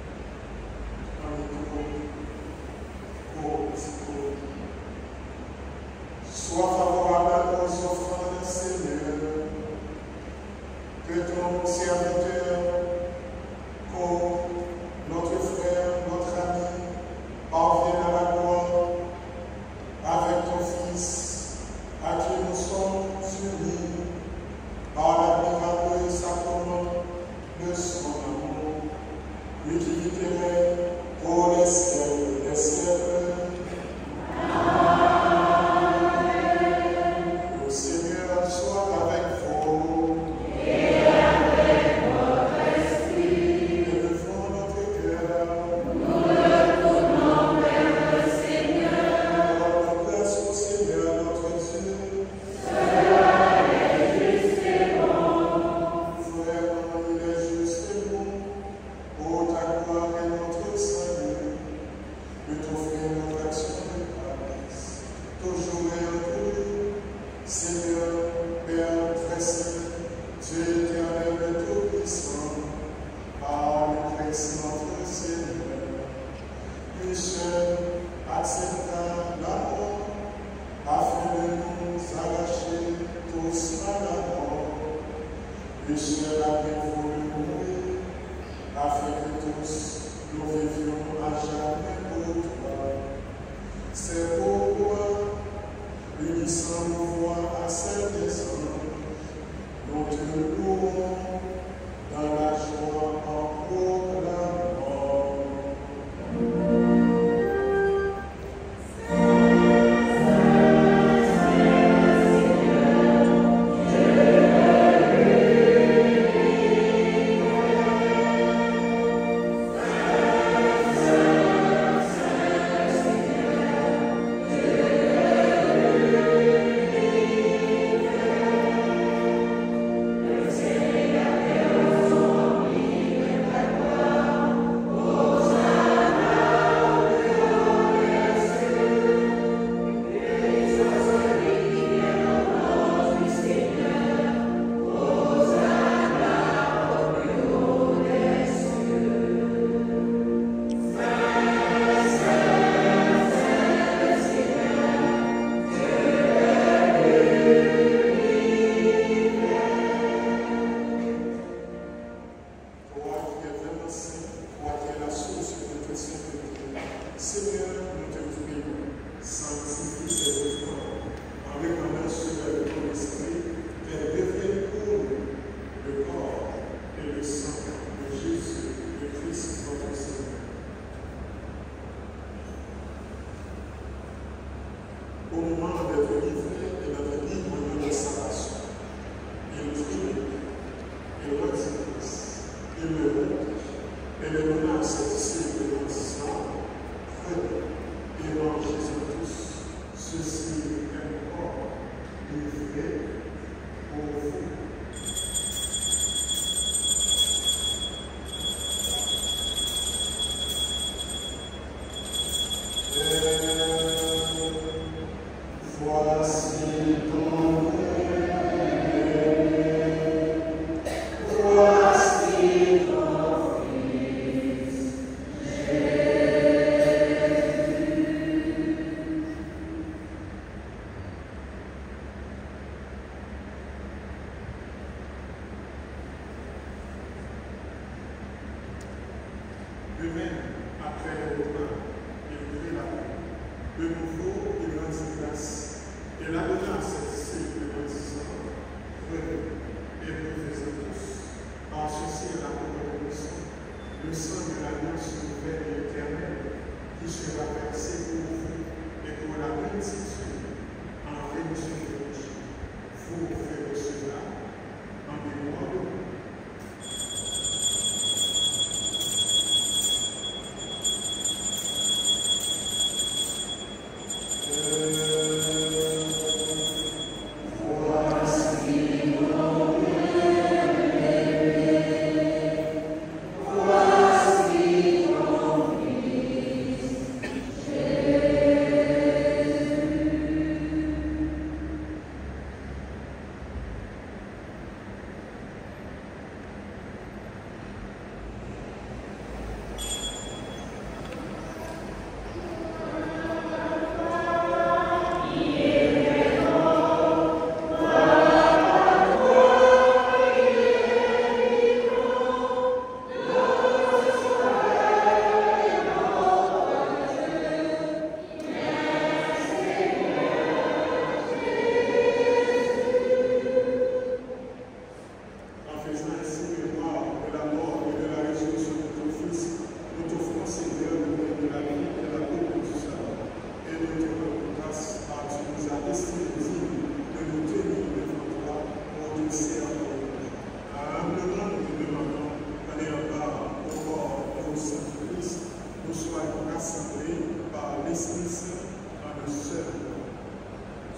sois favorable aux offrandes, Seigneur, que ton serviteur, comme notre frère, notre ami, parvienne à la gloire avec ton Fils, à qui nous sommes unis par l'admirable sacrement de son amour, lui qui vit et règne pour les siècles des siècles. Le Seigneur soit avec vous. Et avec votre esprit. Élevons notre cœur. Nous le tournons vers le Seigneur. Rendons grâce au Seigneur notre Dieu. Cela est juste et bon. Vraiment, il est juste et bon. Pour ta gloire et notre salut, de t'offrir notre action de grâce, toujours et en tout, Seigneur, Père très saint, Dieu éternel et tout-puissant, par le Christ notre Seigneur, lui seul accepta la mort, afin de nous arracher tous à la mort, lui seul a bien voulu mourir, afin que tous nous vivions à jamais pour toi. C'est pourquoi, unissant nos voix à celle des anges, nous te louons dans la joie en proclamant. Au moment d'être livré et d'être libre de la salvation, il prie, il redit, il le honte, et le menace ses disciples en disant, prenez et mangez-en tous, ceci est mon corps, livré pour vous. Voici ton voici ton Fils, lui-même, après le repas, il prit la main. De nouveau, il rendit grâce et la donna à ses disciples en disant, prenez et buvez-en tous, car ceci est la parole de sang, le sang de l'alliance nouvelle et éternelle, qui sera versé pour vous et pour la multitude en rémission de péché. Vous ferez cela en mémoire de moi.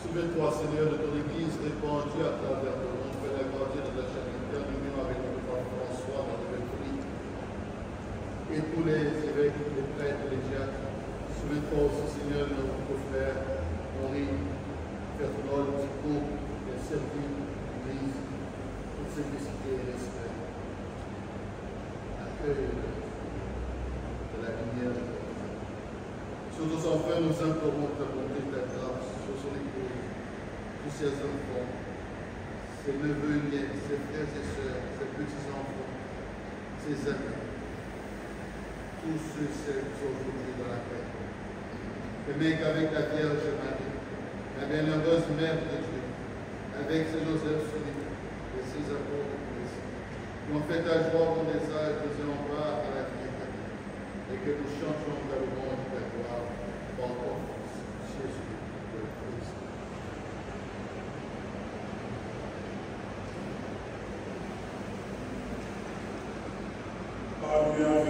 Souviens-toi, Seigneur, de ton Église répandue à travers le monde. Fais-la grandir dans la charité en union avec notre pape François dans le catholique. Et tous les évêques, les prêtres, les diacres. Souviens-toi aussi, Seigneur, de notre beau-frère, Henri, Fernol, Tico, qui a servi l'Église, toute simplicité et respect. Accueille de la lumière de ton Dieu. Sur nos enfants, nous implorons ta bonté, ta grâce, sur son Église, tous ses enfants, ses neveux et nièces, ses frères et sœurs, ses petits-enfants, ses amis, tous ceux et celles qui sont aujourd'hui dans la paix. Aimez qu'avec la Vierge Marie, la bienheureuse Mère de Dieu, avec Saint Joseph Philippe et ses apôtres, qui ont fait ta joie au des âges, nous ayons part à la vie éternelle, et que nous chantions dans le monde de ta gloire par ton Fils, Jésus, le Christ. Amen.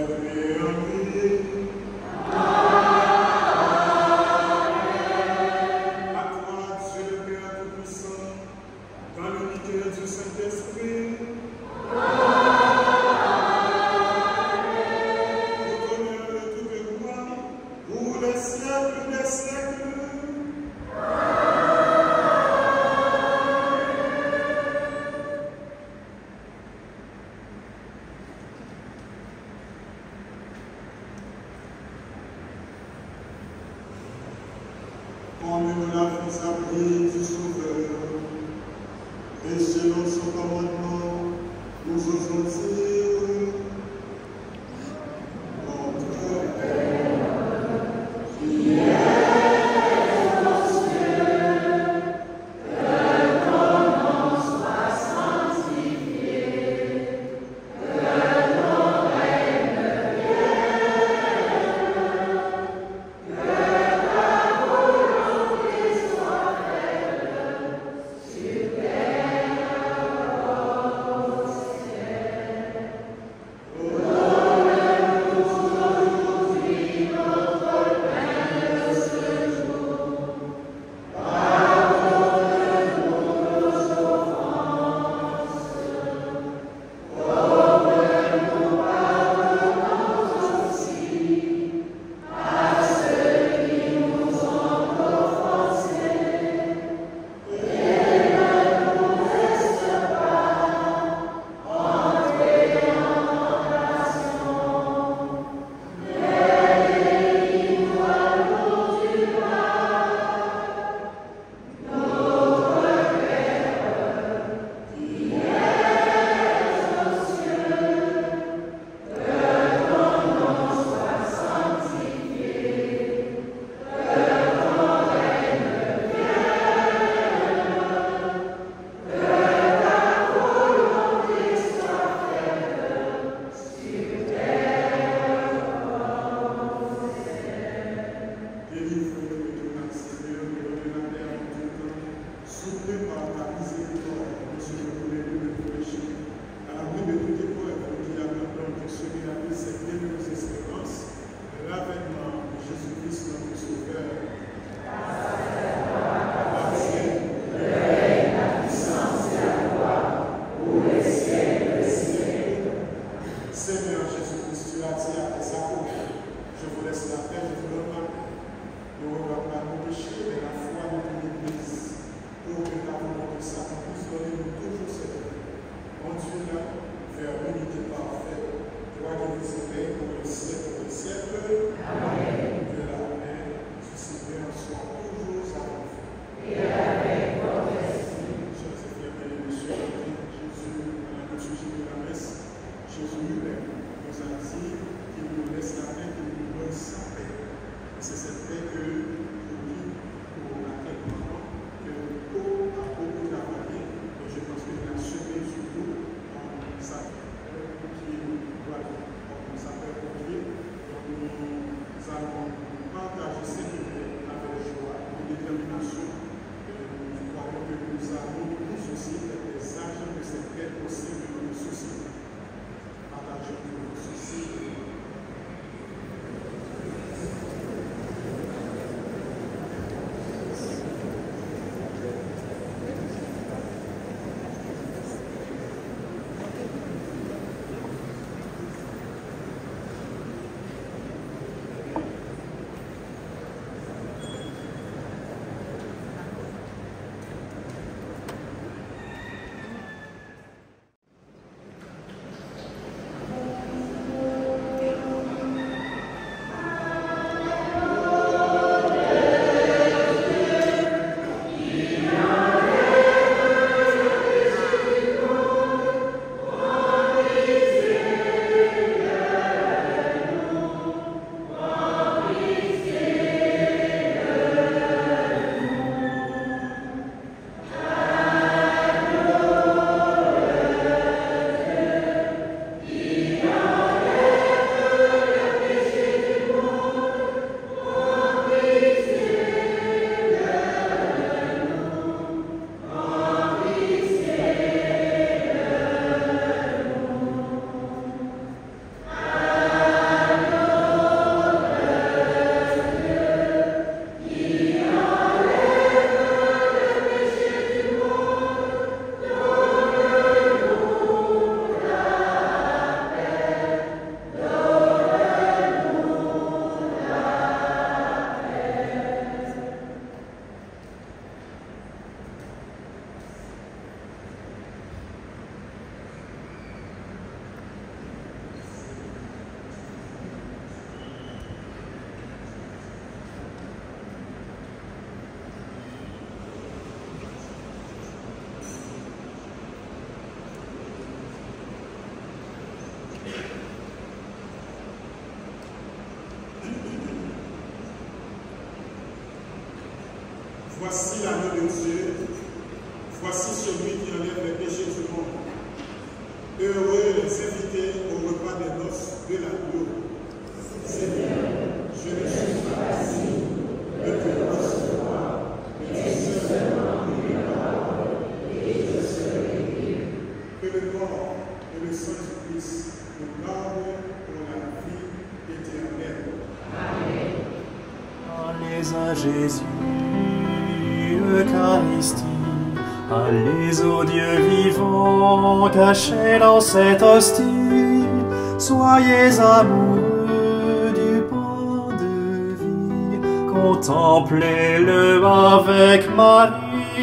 Voici l'agneau de Dieu, voici celui qui enlève les péchés du monde. Heureux les invités au repas des noces de l'agneau. Seigneur, je ne suis pas assis, mais que tu recevoir, et dis seulement une parole, et je serai guéri. Que le corps et le sang du Christ nous gardent pour la vie éternelle. Amen. Allez à Jésus, Eucharistie. Allez au Dieu vivant, caché dans cette hostie. Soyez amoureux du pain de vie. Contemplez-le avec Marie.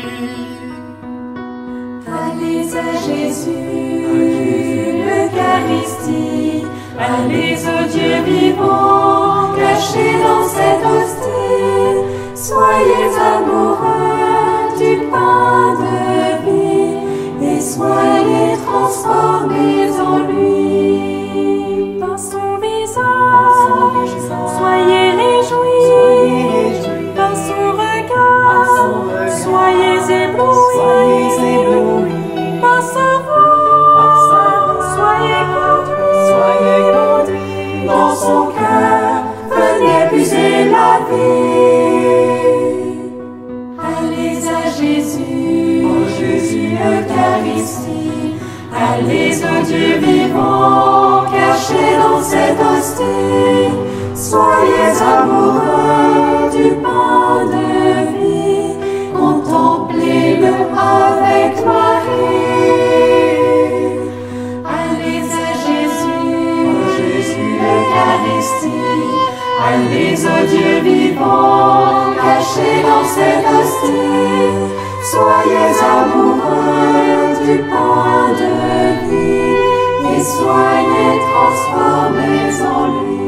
Allez à Jésus, l'Eucharistie. Allez au Dieu vivant, caché dans cette hostie. Soyez amoureux du pain de vie et soyez transformés en lui. Par son visage, soyez réjouis. Par son regard, soyez éblouis. Par sa voix, soyez conduits. Dans son cœur, venez puiser la vie. Allez à Jésus, ô Jésus Eucharistie. Allez au Dieu vivant, caché dans cette hostie. Soyez amoureux du pain de vie. Contemplez-le avec Marie. Allez à Jésus, ô Jésus Eucharistie. Allez au Dieu vivant, caché dans cette hostie. Soyez amoureux du pain de vie et soyez transformés en lui.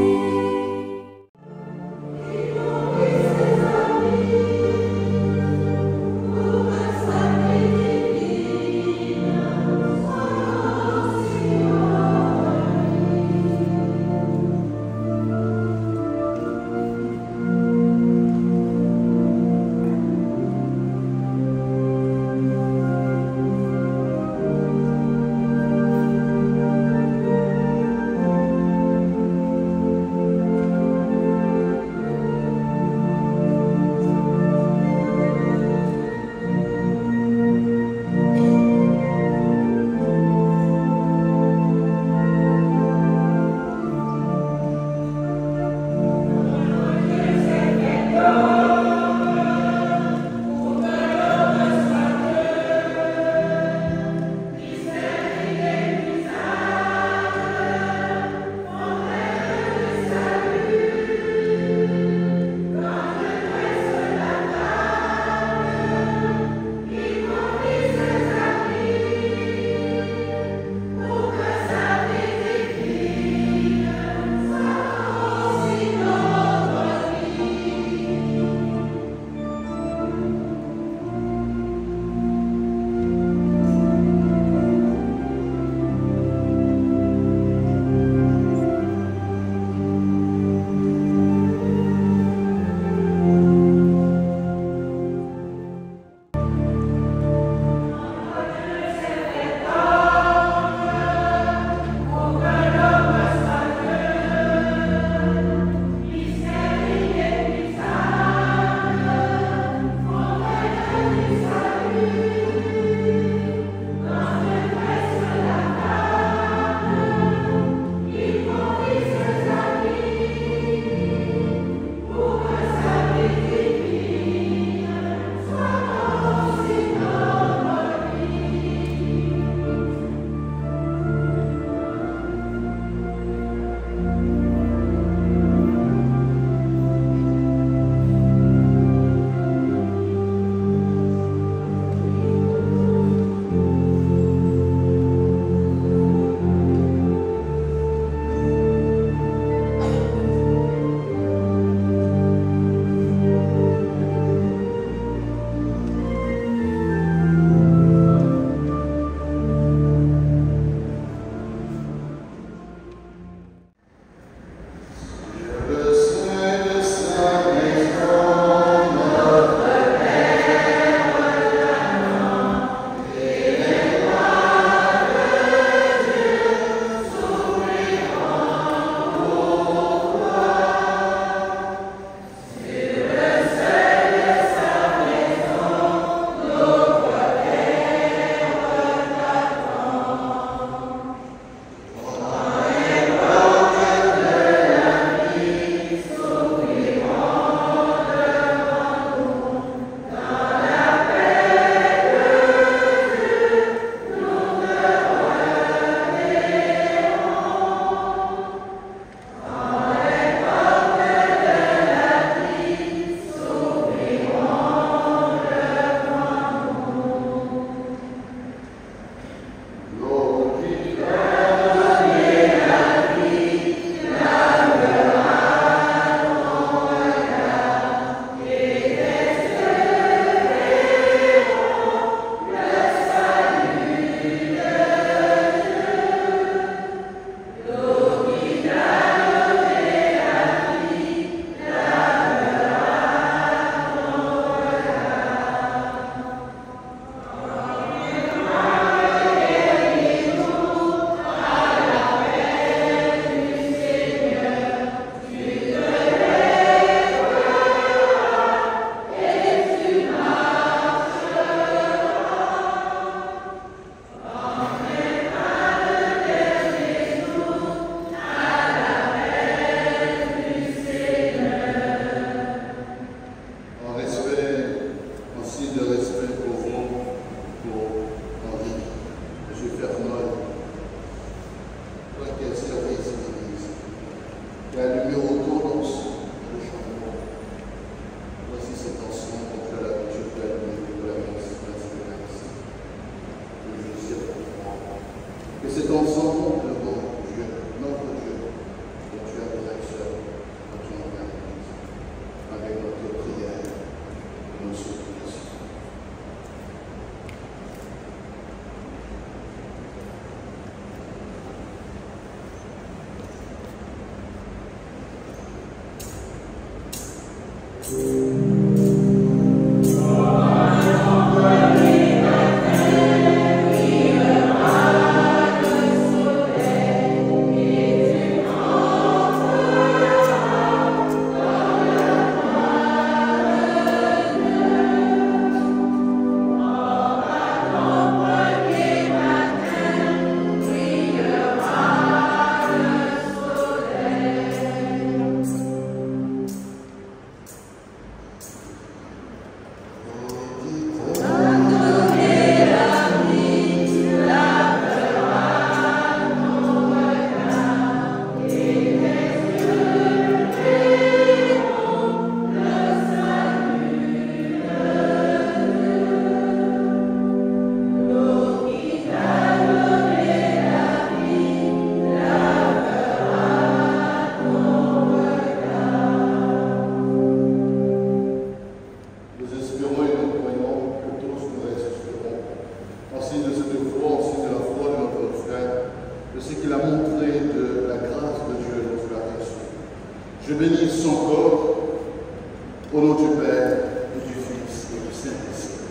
Je bénis son corps au nom du Père et du Fils et du Saint-Esprit.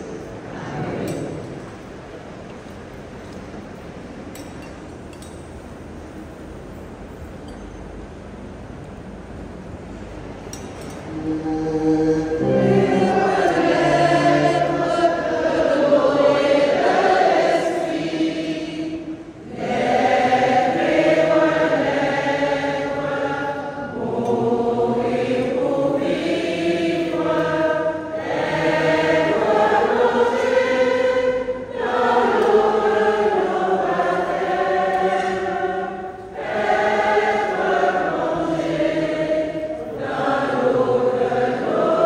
Lord.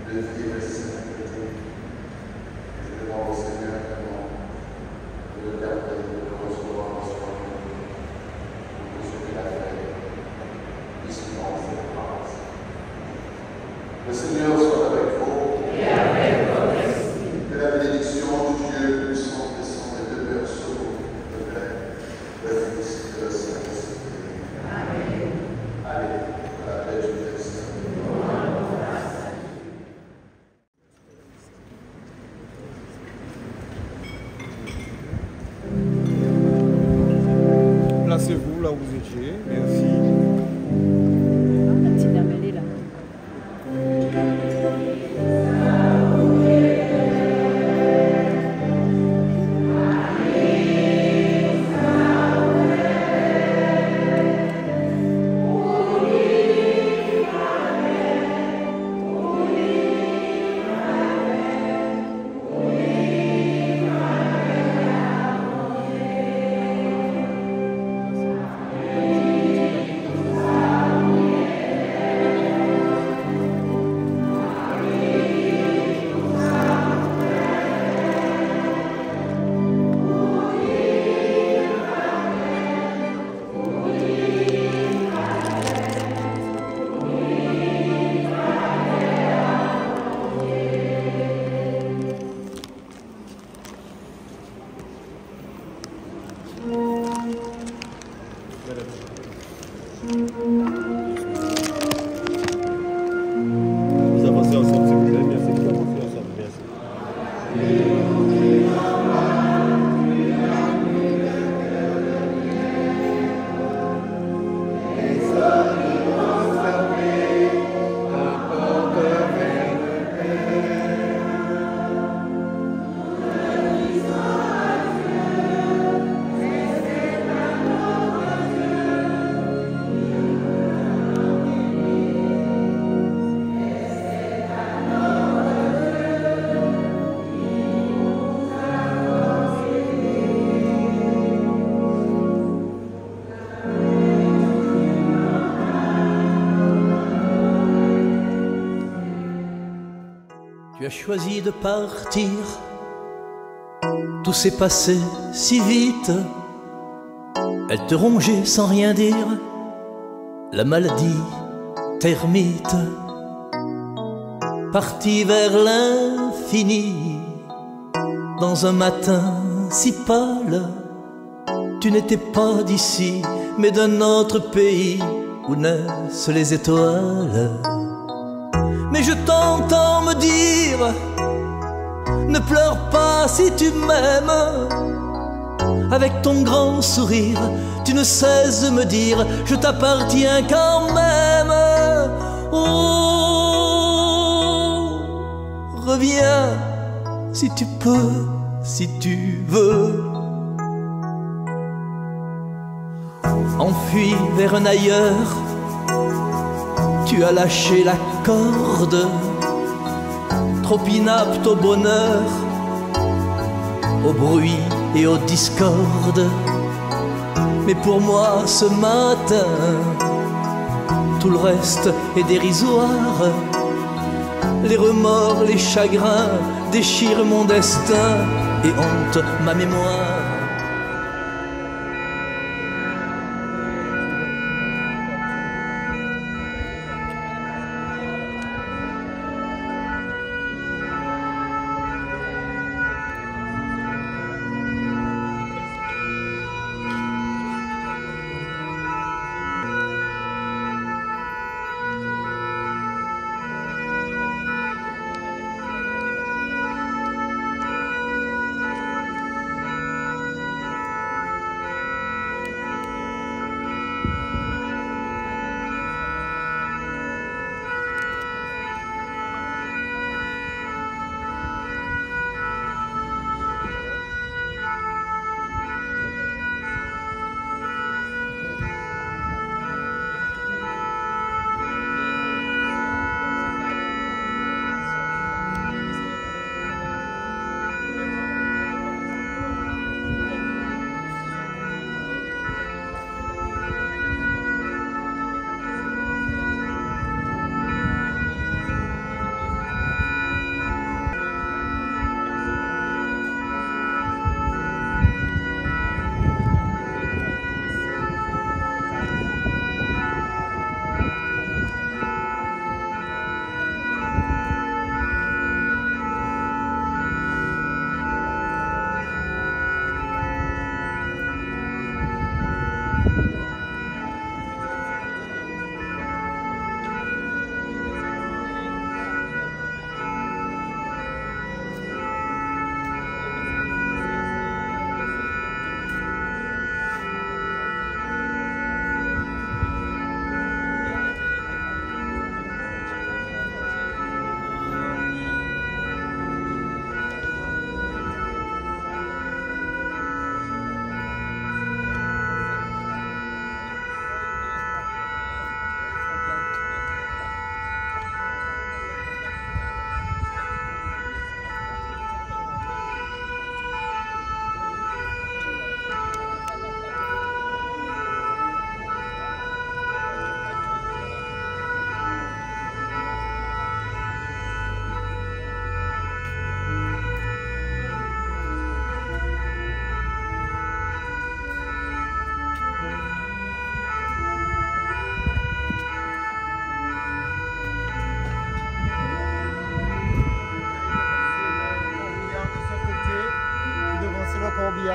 de vie et de sainteté. Je demande au Seigneur vraiment de le garder, de le recevoir en soi, pour que ce qu'il a fait puisse nous rendre cette grâce. Le Seigneur soit avec vous. Et avec votre esprit. Que la bénédiction du Dieu puissant descende et demeure sur vous, le Père, le Fils et le Saint-Esprit. Amen. Allez, à la paix du Christ. Placez-vous là où vous étiez. Merci. La petite dame, elle est là. Vous avancez ensemble, s'il vous plaît. Merci. Vous avancez ensemble. Merci. Tu as choisi de partir, tout s'est passé si vite. Elle te rongeait sans rien dire, la maladie termite. Parti vers l'infini, dans un matin si pâle. Tu n'étais pas d'ici, mais d'un autre pays où naissent les étoiles. Mais je t'entends me dire, ne pleure pas si tu m'aimes. Avec ton grand sourire, tu ne cesses de me dire, je t'appartiens quand même. Oh, reviens si tu peux, si tu veux. Enfui vers un ailleurs, tu as lâché la corde, trop inapte au bonheur, au bruit et aux discordes. Mais pour moi ce matin, tout le reste est dérisoire. Les remords, les chagrins déchirent mon destin et hantent ma mémoire.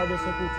regarde de son côté.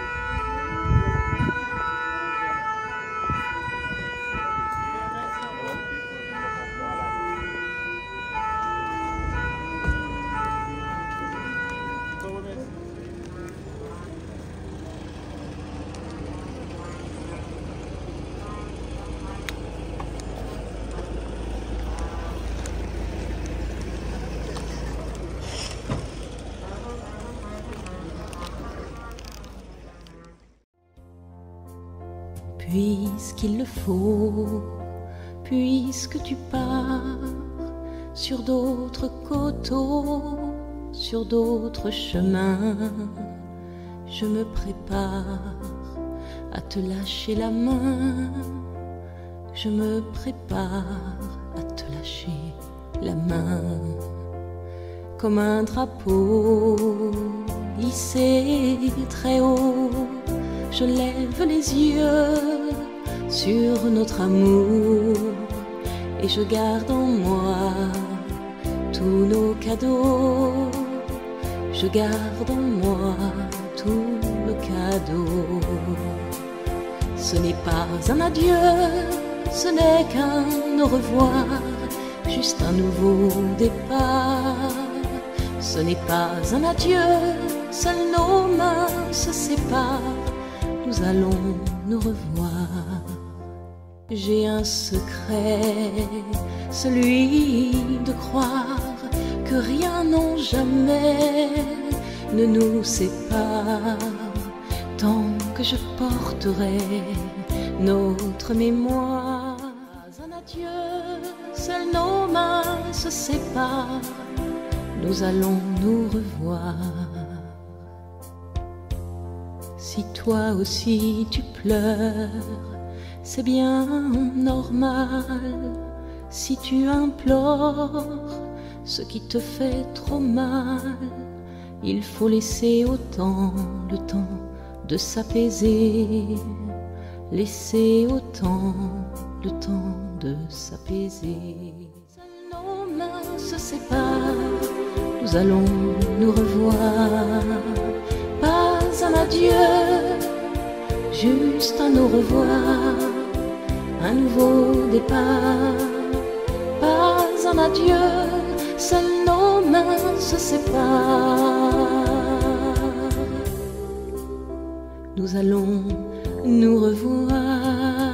Puisqu'il le faut, puisque tu pars sur d'autres coteaux, sur d'autres chemins, je me prépare à te lâcher la main, je me prépare à te lâcher la main, comme un drapeau hissé très haut. Je lève les yeux sur notre amour et je garde en moi tous nos cadeaux. Je garde en moi tous nos cadeaux. Ce n'est pas un adieu, ce n'est qu'un au revoir, juste un nouveau départ. Ce n'est pas un adieu, seules nos mains se séparent. Nous allons nous revoir. J'ai un secret, celui de croire que rien, non jamais, ne nous sépare, tant que je porterai notre mémoire. Un adieu, seules nos mains se séparent. Nous allons nous revoir. Si toi aussi tu pleures, c'est bien normal. Si tu implores ce qui te fait trop mal, il faut laisser au temps le temps de s'apaiser. Laisser au temps le temps de s'apaiser. Nos mains se séparent, nous allons nous revoir. Pas un adieu, juste un au revoir, un nouveau départ. Pas un adieu, seules nos mains se séparent. Nous allons nous revoir.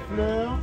fleurs.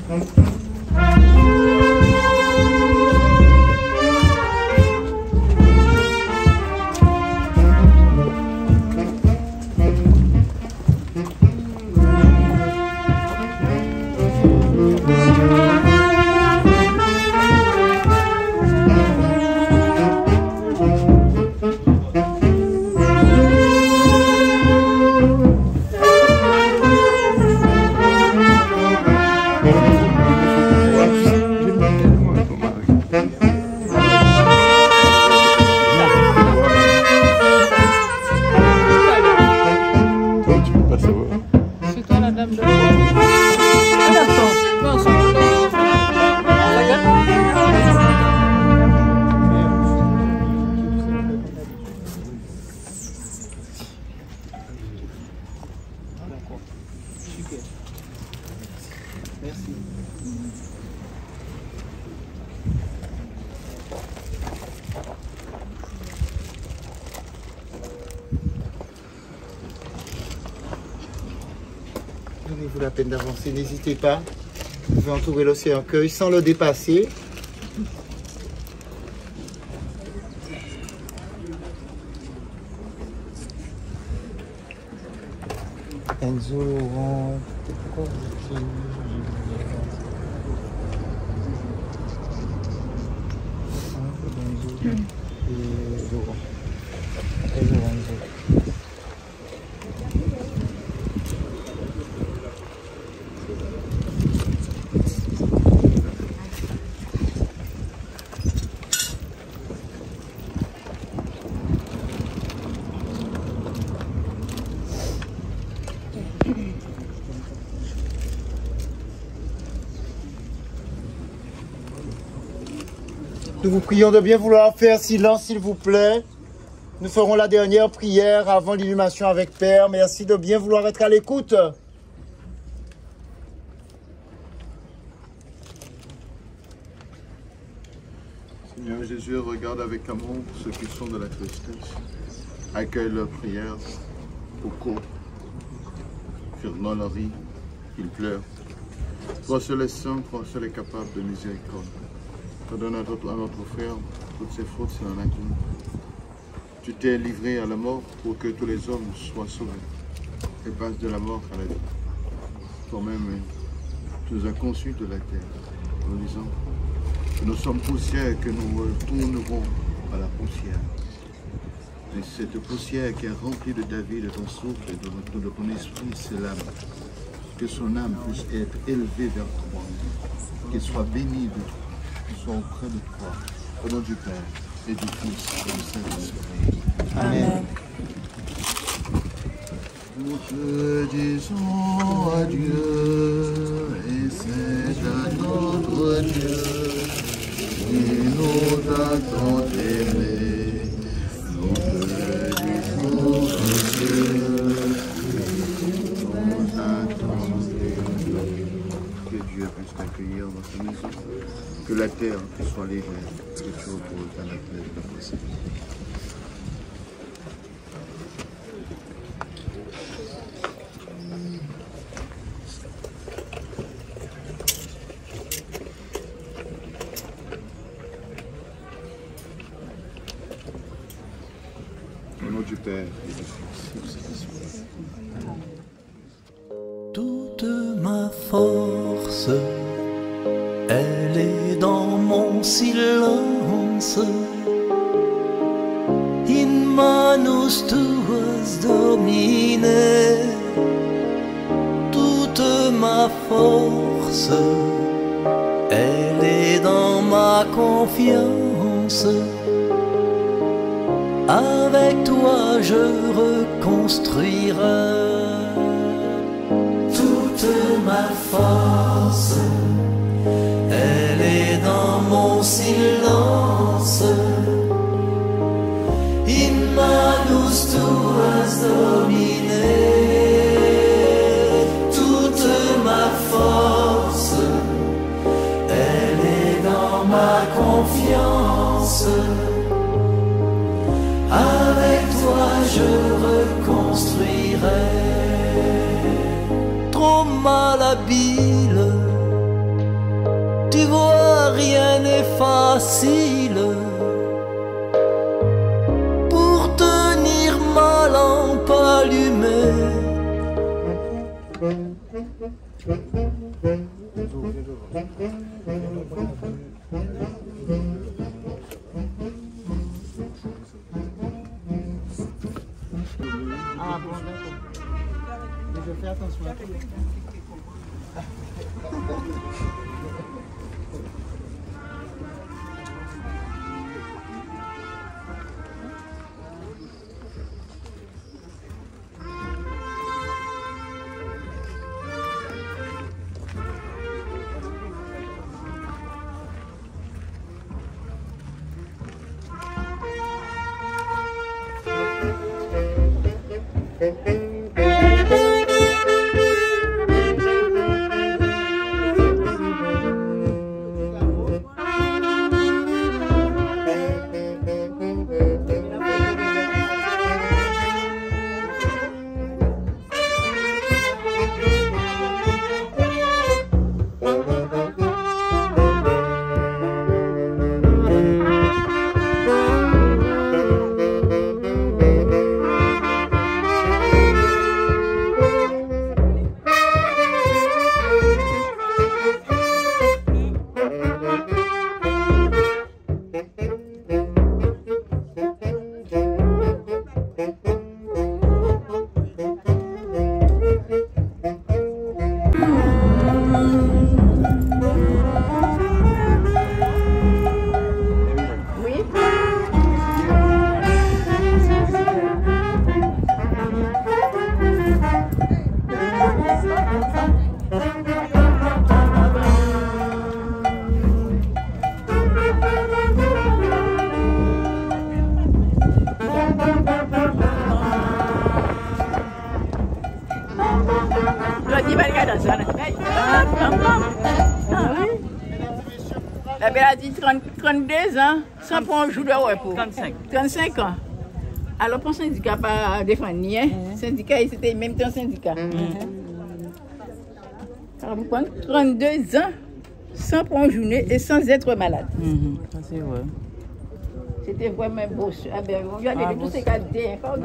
Thank you. vaut la peine d'avancer. N'hésitez pas. Vous pouvez entourer le cercueil sans le dépasser. Enzo, Laurent, pourquoi vous êtes Enzo et Laurent. Et Lorenzo. Nous vous prions de bien vouloir faire silence, s'il vous plaît. Nous ferons la dernière prière avant l'inhumation avec Père. Merci de bien vouloir être à l'écoute. Seigneur Jésus, regarde avec amour ceux qui sont de la tristesse. Accueille leurs prières. Coco, Fernand, Henri, ils pleurent. Toi seul est saint, toi seul est capable de miséricorde. Pardonne à notre, à notre frère toutes ses fautes s'il en a commis. Tu t'es livré à la mort pour que tous les hommes soient sauvés et passent de la mort à la vie. Toi-même, tu nous as conçus de la terre en nous disant que nous sommes poussière et que nous retournerons à la poussière. Et cette poussière qui est remplie de David, de ton souffle et de, de ton esprit, c'est l'âme. Que son âme puisse être élevée vers toi, qu'il soit béni de toi. Soit auprès de toi, au nom du Père et du Fils et du Saint-Esprit. Amen. Nous te disons adieu, et c'est à notre Dieu qui nous a tant aimés. Nous te disons adieu, nous a tant aimés. Que Dieu puisse t'accueillir dans sa maison. Que la terre soit légère, que tu reposes dans la plaie de ta possibilité. Au nom du Père et du Fils et du Saint-Esprit. Toute ma force, elle est dans mon silence. In manus tuas, Domine, toute ma force, elle est dans ma confiance. Avec toi je reconstruirai. Toute ma force, elle est dans mon silence. In manus tuas, Domine, toute ma force, elle est dans ma confiance. Avec toi je reconstruirai. Trop malhabile, tu vois, rien n'est facile. Pour tenir ma lampe allumée. Ah bon, d'accord. Mais je fais attention à tout. Elle a dit trente, trente-deux ans, sans prendre un jour de repos. trente-cinq. trente-cinq ans. Alors, pour le syndicat, pas défendre, hein? Mm-hmm. Syndicat, c'était même temps syndicat. Mm-hmm. Alors, vous prenez trente-deux ans, sans prendre une journée et sans être malade. Mm-hmm. Ça, c'est vrai. C'était vraiment beau. Ah ben, vous regardez ah, tous ces qualités. Pardon.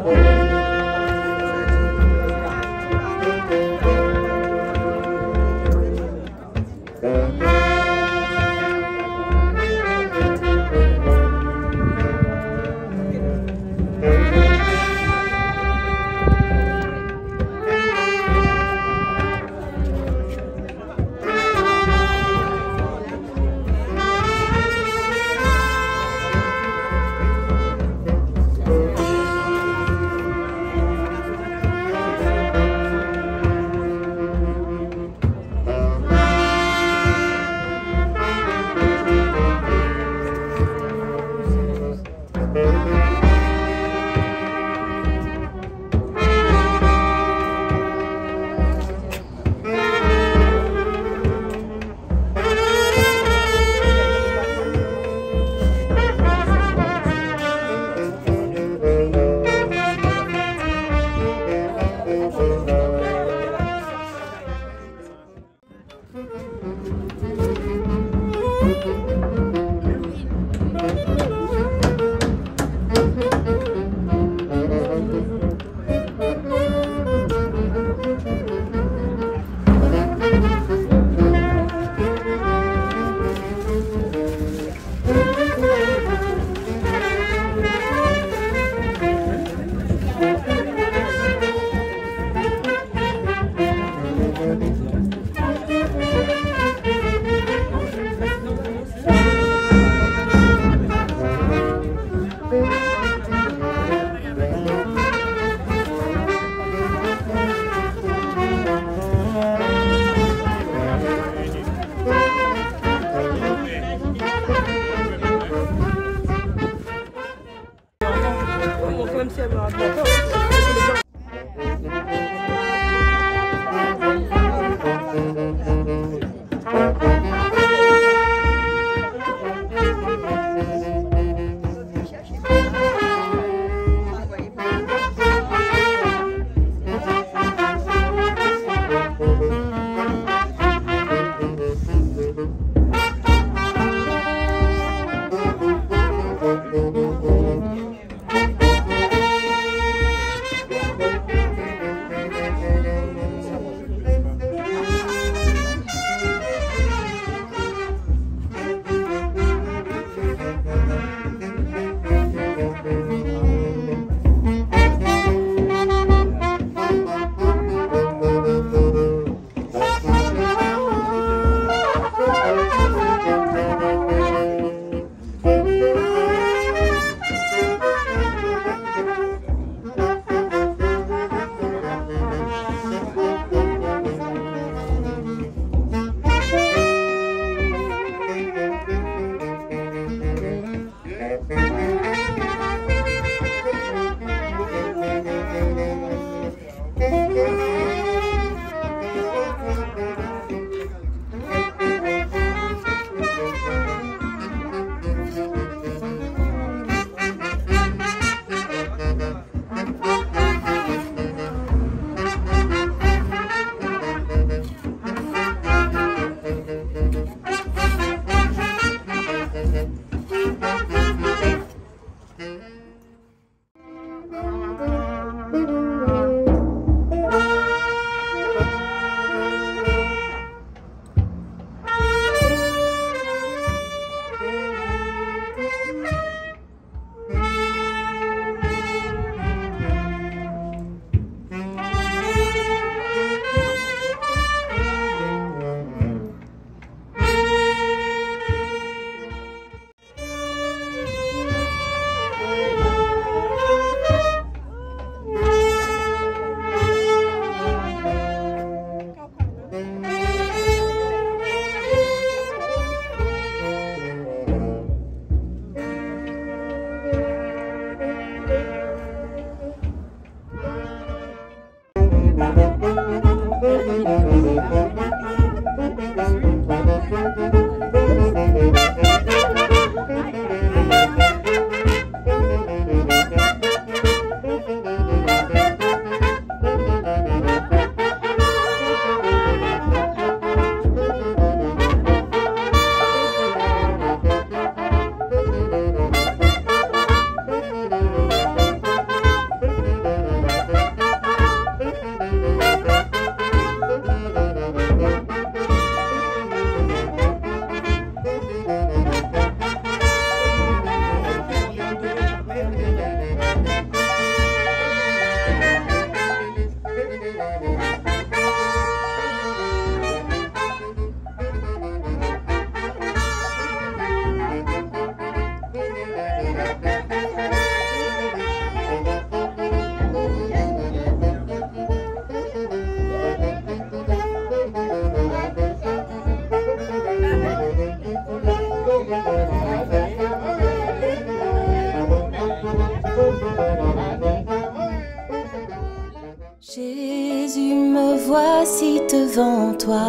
devant toi,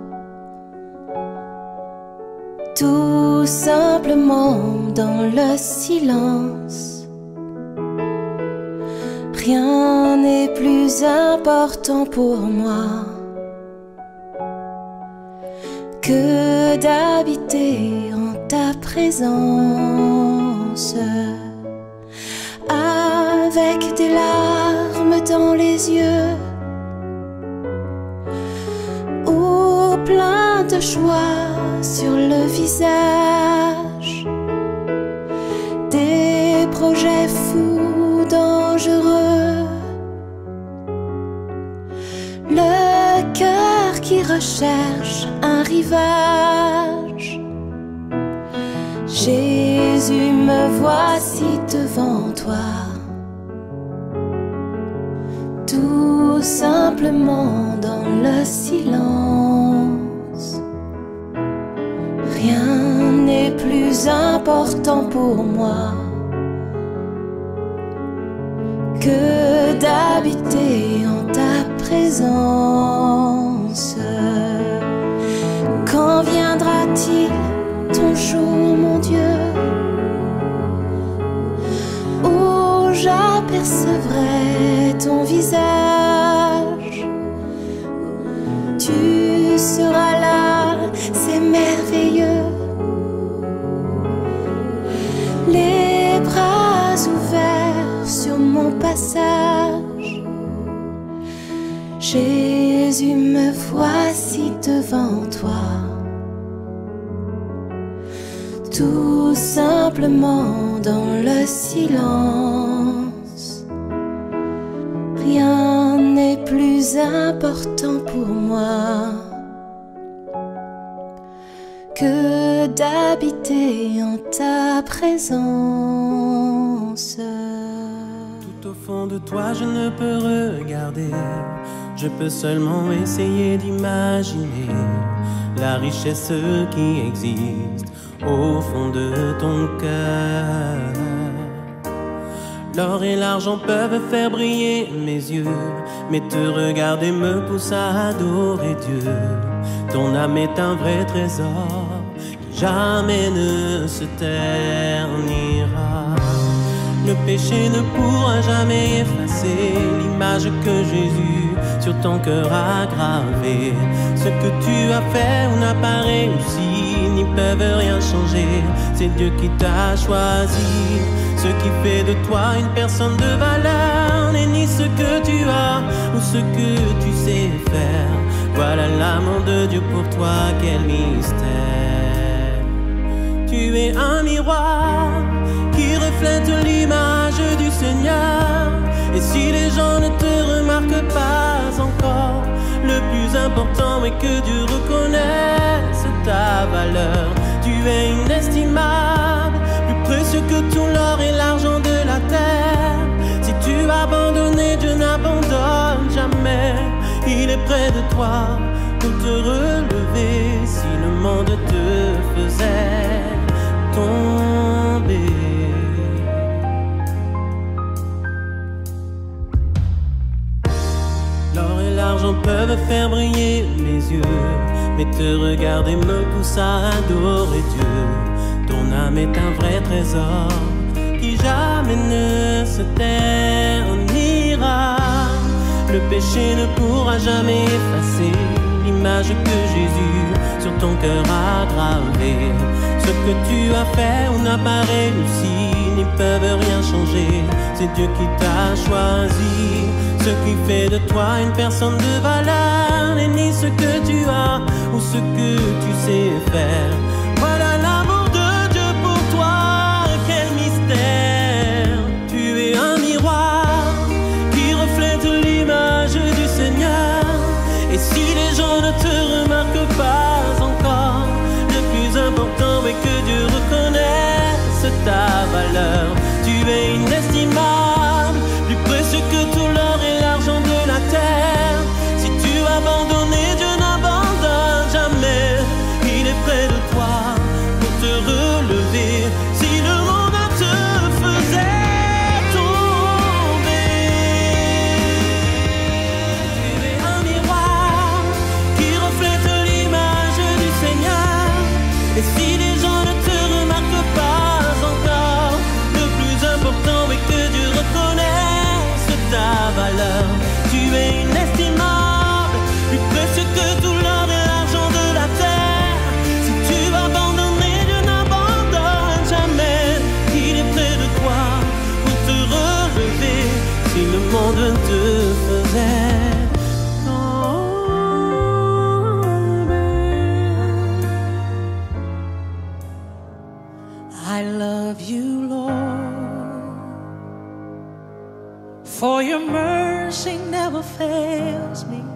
tout simplement dans le silence. Rien n'est plus important pour moi que d'habiter en ta présence, avec des larmes dans les yeux ou plein de joie sur le visage, des projets fous, dangereux, le cœur qui recherche un rivage. Jésus, me voici devant toi, tout simplement dans le silence. Rien n'est plus important pour moi que d'habiter en ta présence. Quand viendra-t-il ton jour, mon Dieu, où j'apercevrai ton visage? Tu seras là, c'est merveilleux, les bras ouverts sur mon passage. Jésus, me voici devant toi, tout simplement dans le silence. Rien n'est plus important pour moi que d'habiter en ta présence. Tout au fond de toi, je ne peux regarder. Je peux seulement essayer d'imaginer la richesse qui existe au fond de ton cœur. L'or et l'argent peuvent faire briller mes yeux, mais te regarder me pousse à adorer Dieu. Ton âme est un vrai trésor qui jamais ne se ternira. Le péché ne pourra jamais effacer l'image que Jésus sur ton cœur a gravé. Ce que tu as fait ou n'a pas réussi n'y peuvent rien changer. C'est Dieu qui t'a choisi. Ce qui fait de toi une personne de valeur n'est ni ce que tu as ou ce que tu sais faire. Voilà l'amour de Dieu pour toi, quel mystère. Tu es un miroir qui reflète l'image du Seigneur. Et si les gens ne te remarquent pas encore, le plus important est que Dieu reconnaisse ta valeur. Tu es inestimable, plus précieux que tout l'or et l'argent de la terre. Si tu as abandonné, Dieu n'abandonne jamais. Il est près de toi pour te relever si le monde te faisait tomber. L'or et l'argent peuvent faire briller mes yeux, mais te regarder me pousse à adorer Dieu. Ton âme est un vrai trésor qui jamais ne se ternira. Le péché ne pourra jamais effacer l'image que Jésus sur ton cœur a gravée. Ce que tu as fait ou n'as pas réussi n'y peuvent rien changer. C'est Dieu qui t'a choisi. Ce qui fait de toi une personne de valeur n'est ni ce que tu as ou ce que tu sais faire. Voilà l'amour de Dieu pour toi, quel mystère. Tu es un miroir qui reflète l'image du Seigneur. Et si les gens ne te remarquent pas encore, le plus important est que Dieu reconnaisse ta valeur. Tu es inestimable, plus précieux que tout l'or et l'argent de la terre. Si tu as abandonné, Dieu n'abandonne jamais. Il est près de toi love you, Lord, for your mercy never fails me.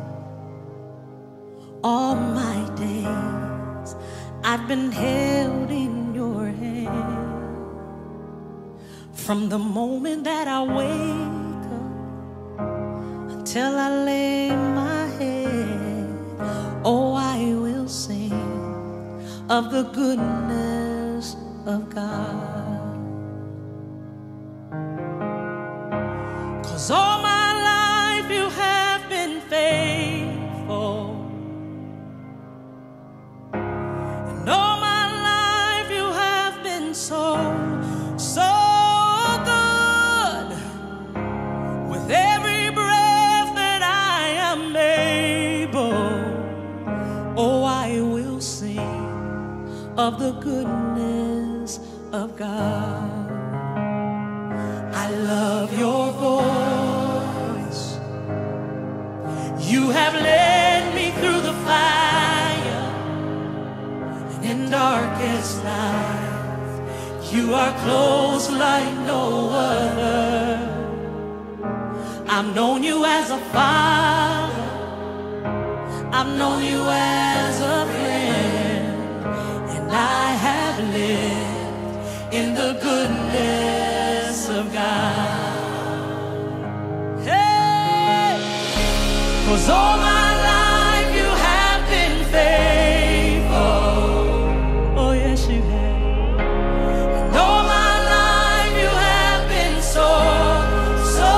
All my days I've been held in your hand. From the moment that I wake up until I lay my head, oh, I will sing of the goodness of God. 'Cause all my life you have been faithful, and all my life you have been so, so good. With every breath that I am able, oh, I will sing of the goodness of God. I love your voice. You have led me through the fire, and in darkest night, you are close like no other. I've known you as a father, I've known you as a friend, and I have lived in the goodness of God. Hey, 'cause all my life you have been faithful. Oh yes, you have. And all my life you have been so, so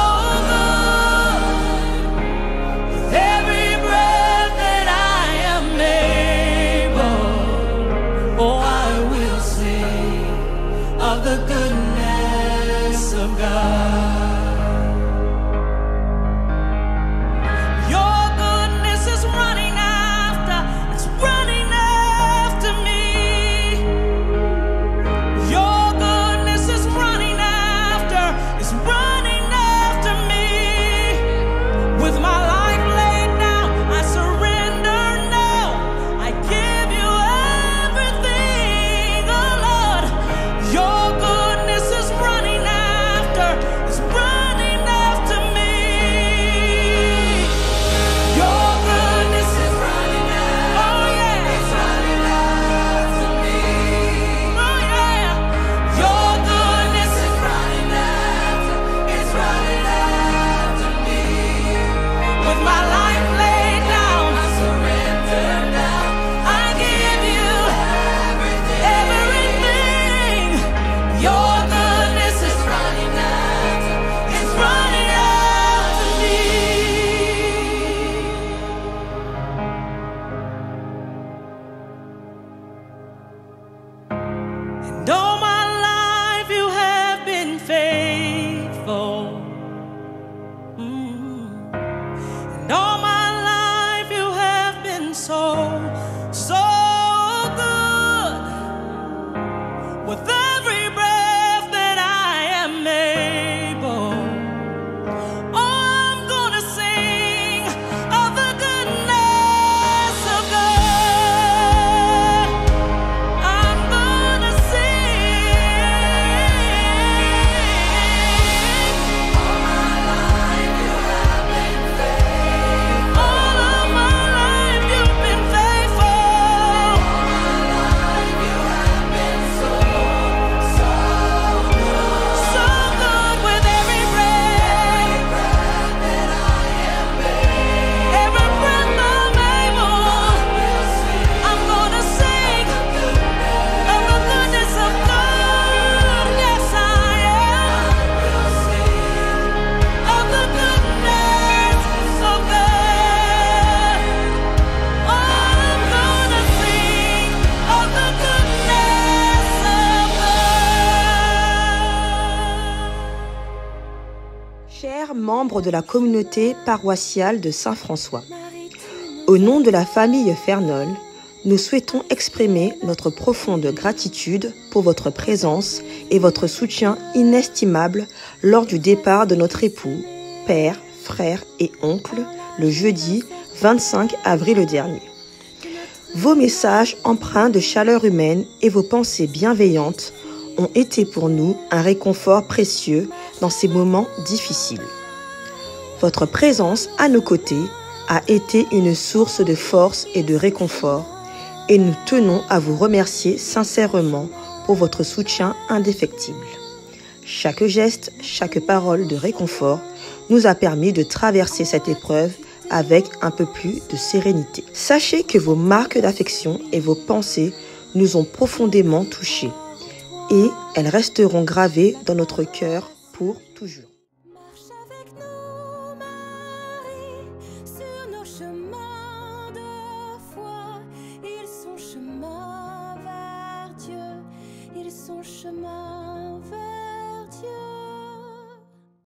good. With every breath that I am able, oh, I will sing of the goodness of God. Your goodness is running after, it's running after me. Your goodness is running after, it's running after me. With my life laid down, I surrender now. I give you everything, oh Lord. Your goodness is running after, it's running after me. Your goodness is running after, oh yeah, it's running after me. Oh yeah, your goodness is running after, it's running after me. With my life laid down, I surrender now. I give you everything, everything. Your goodness is running after, it's running after me. And all my life you have been faithful. Mm. And all my life you have been so, so good. With every breath that I am able, oh, I'm gonna sing of the goodness of God. I'm gonna sing. All my life you have been faithful. All of my life you've been faithful. All my life you have been so, so good. So good. With every breath that I am able, every breath I'm able, I'm gonna sing of the goodness of God. Yes, I am. Of the goodness of God. Oh, I'm gonna sing of the goodness of God. Chers membres de la communauté paroissiale de Saint-François, au nom de la famille Fernol, nous souhaitons exprimer notre profonde gratitude pour votre présence et votre soutien inestimable lors du départ de notre époux, père, frère et oncle, le jeudi vingt-cinq avril dernier. Vos messages empreints de chaleur humaine et vos pensées bienveillantes ont été pour nous un réconfort précieux dans ces moments difficiles. Votre présence à nos côtés a été une source de force et de réconfort et nous tenons à vous remercier sincèrement pour votre soutien indéfectible. Chaque geste, chaque parole de réconfort nous a permis de traverser cette épreuve avec un peu plus de sérénité. Sachez que vos marques d'affection et vos pensées nous ont profondément touchés et elles resteront gravées dans notre cœur pour toujours. Sur nos chemins de foi, ils sont chemin vers Dieu, ils sont chemin vers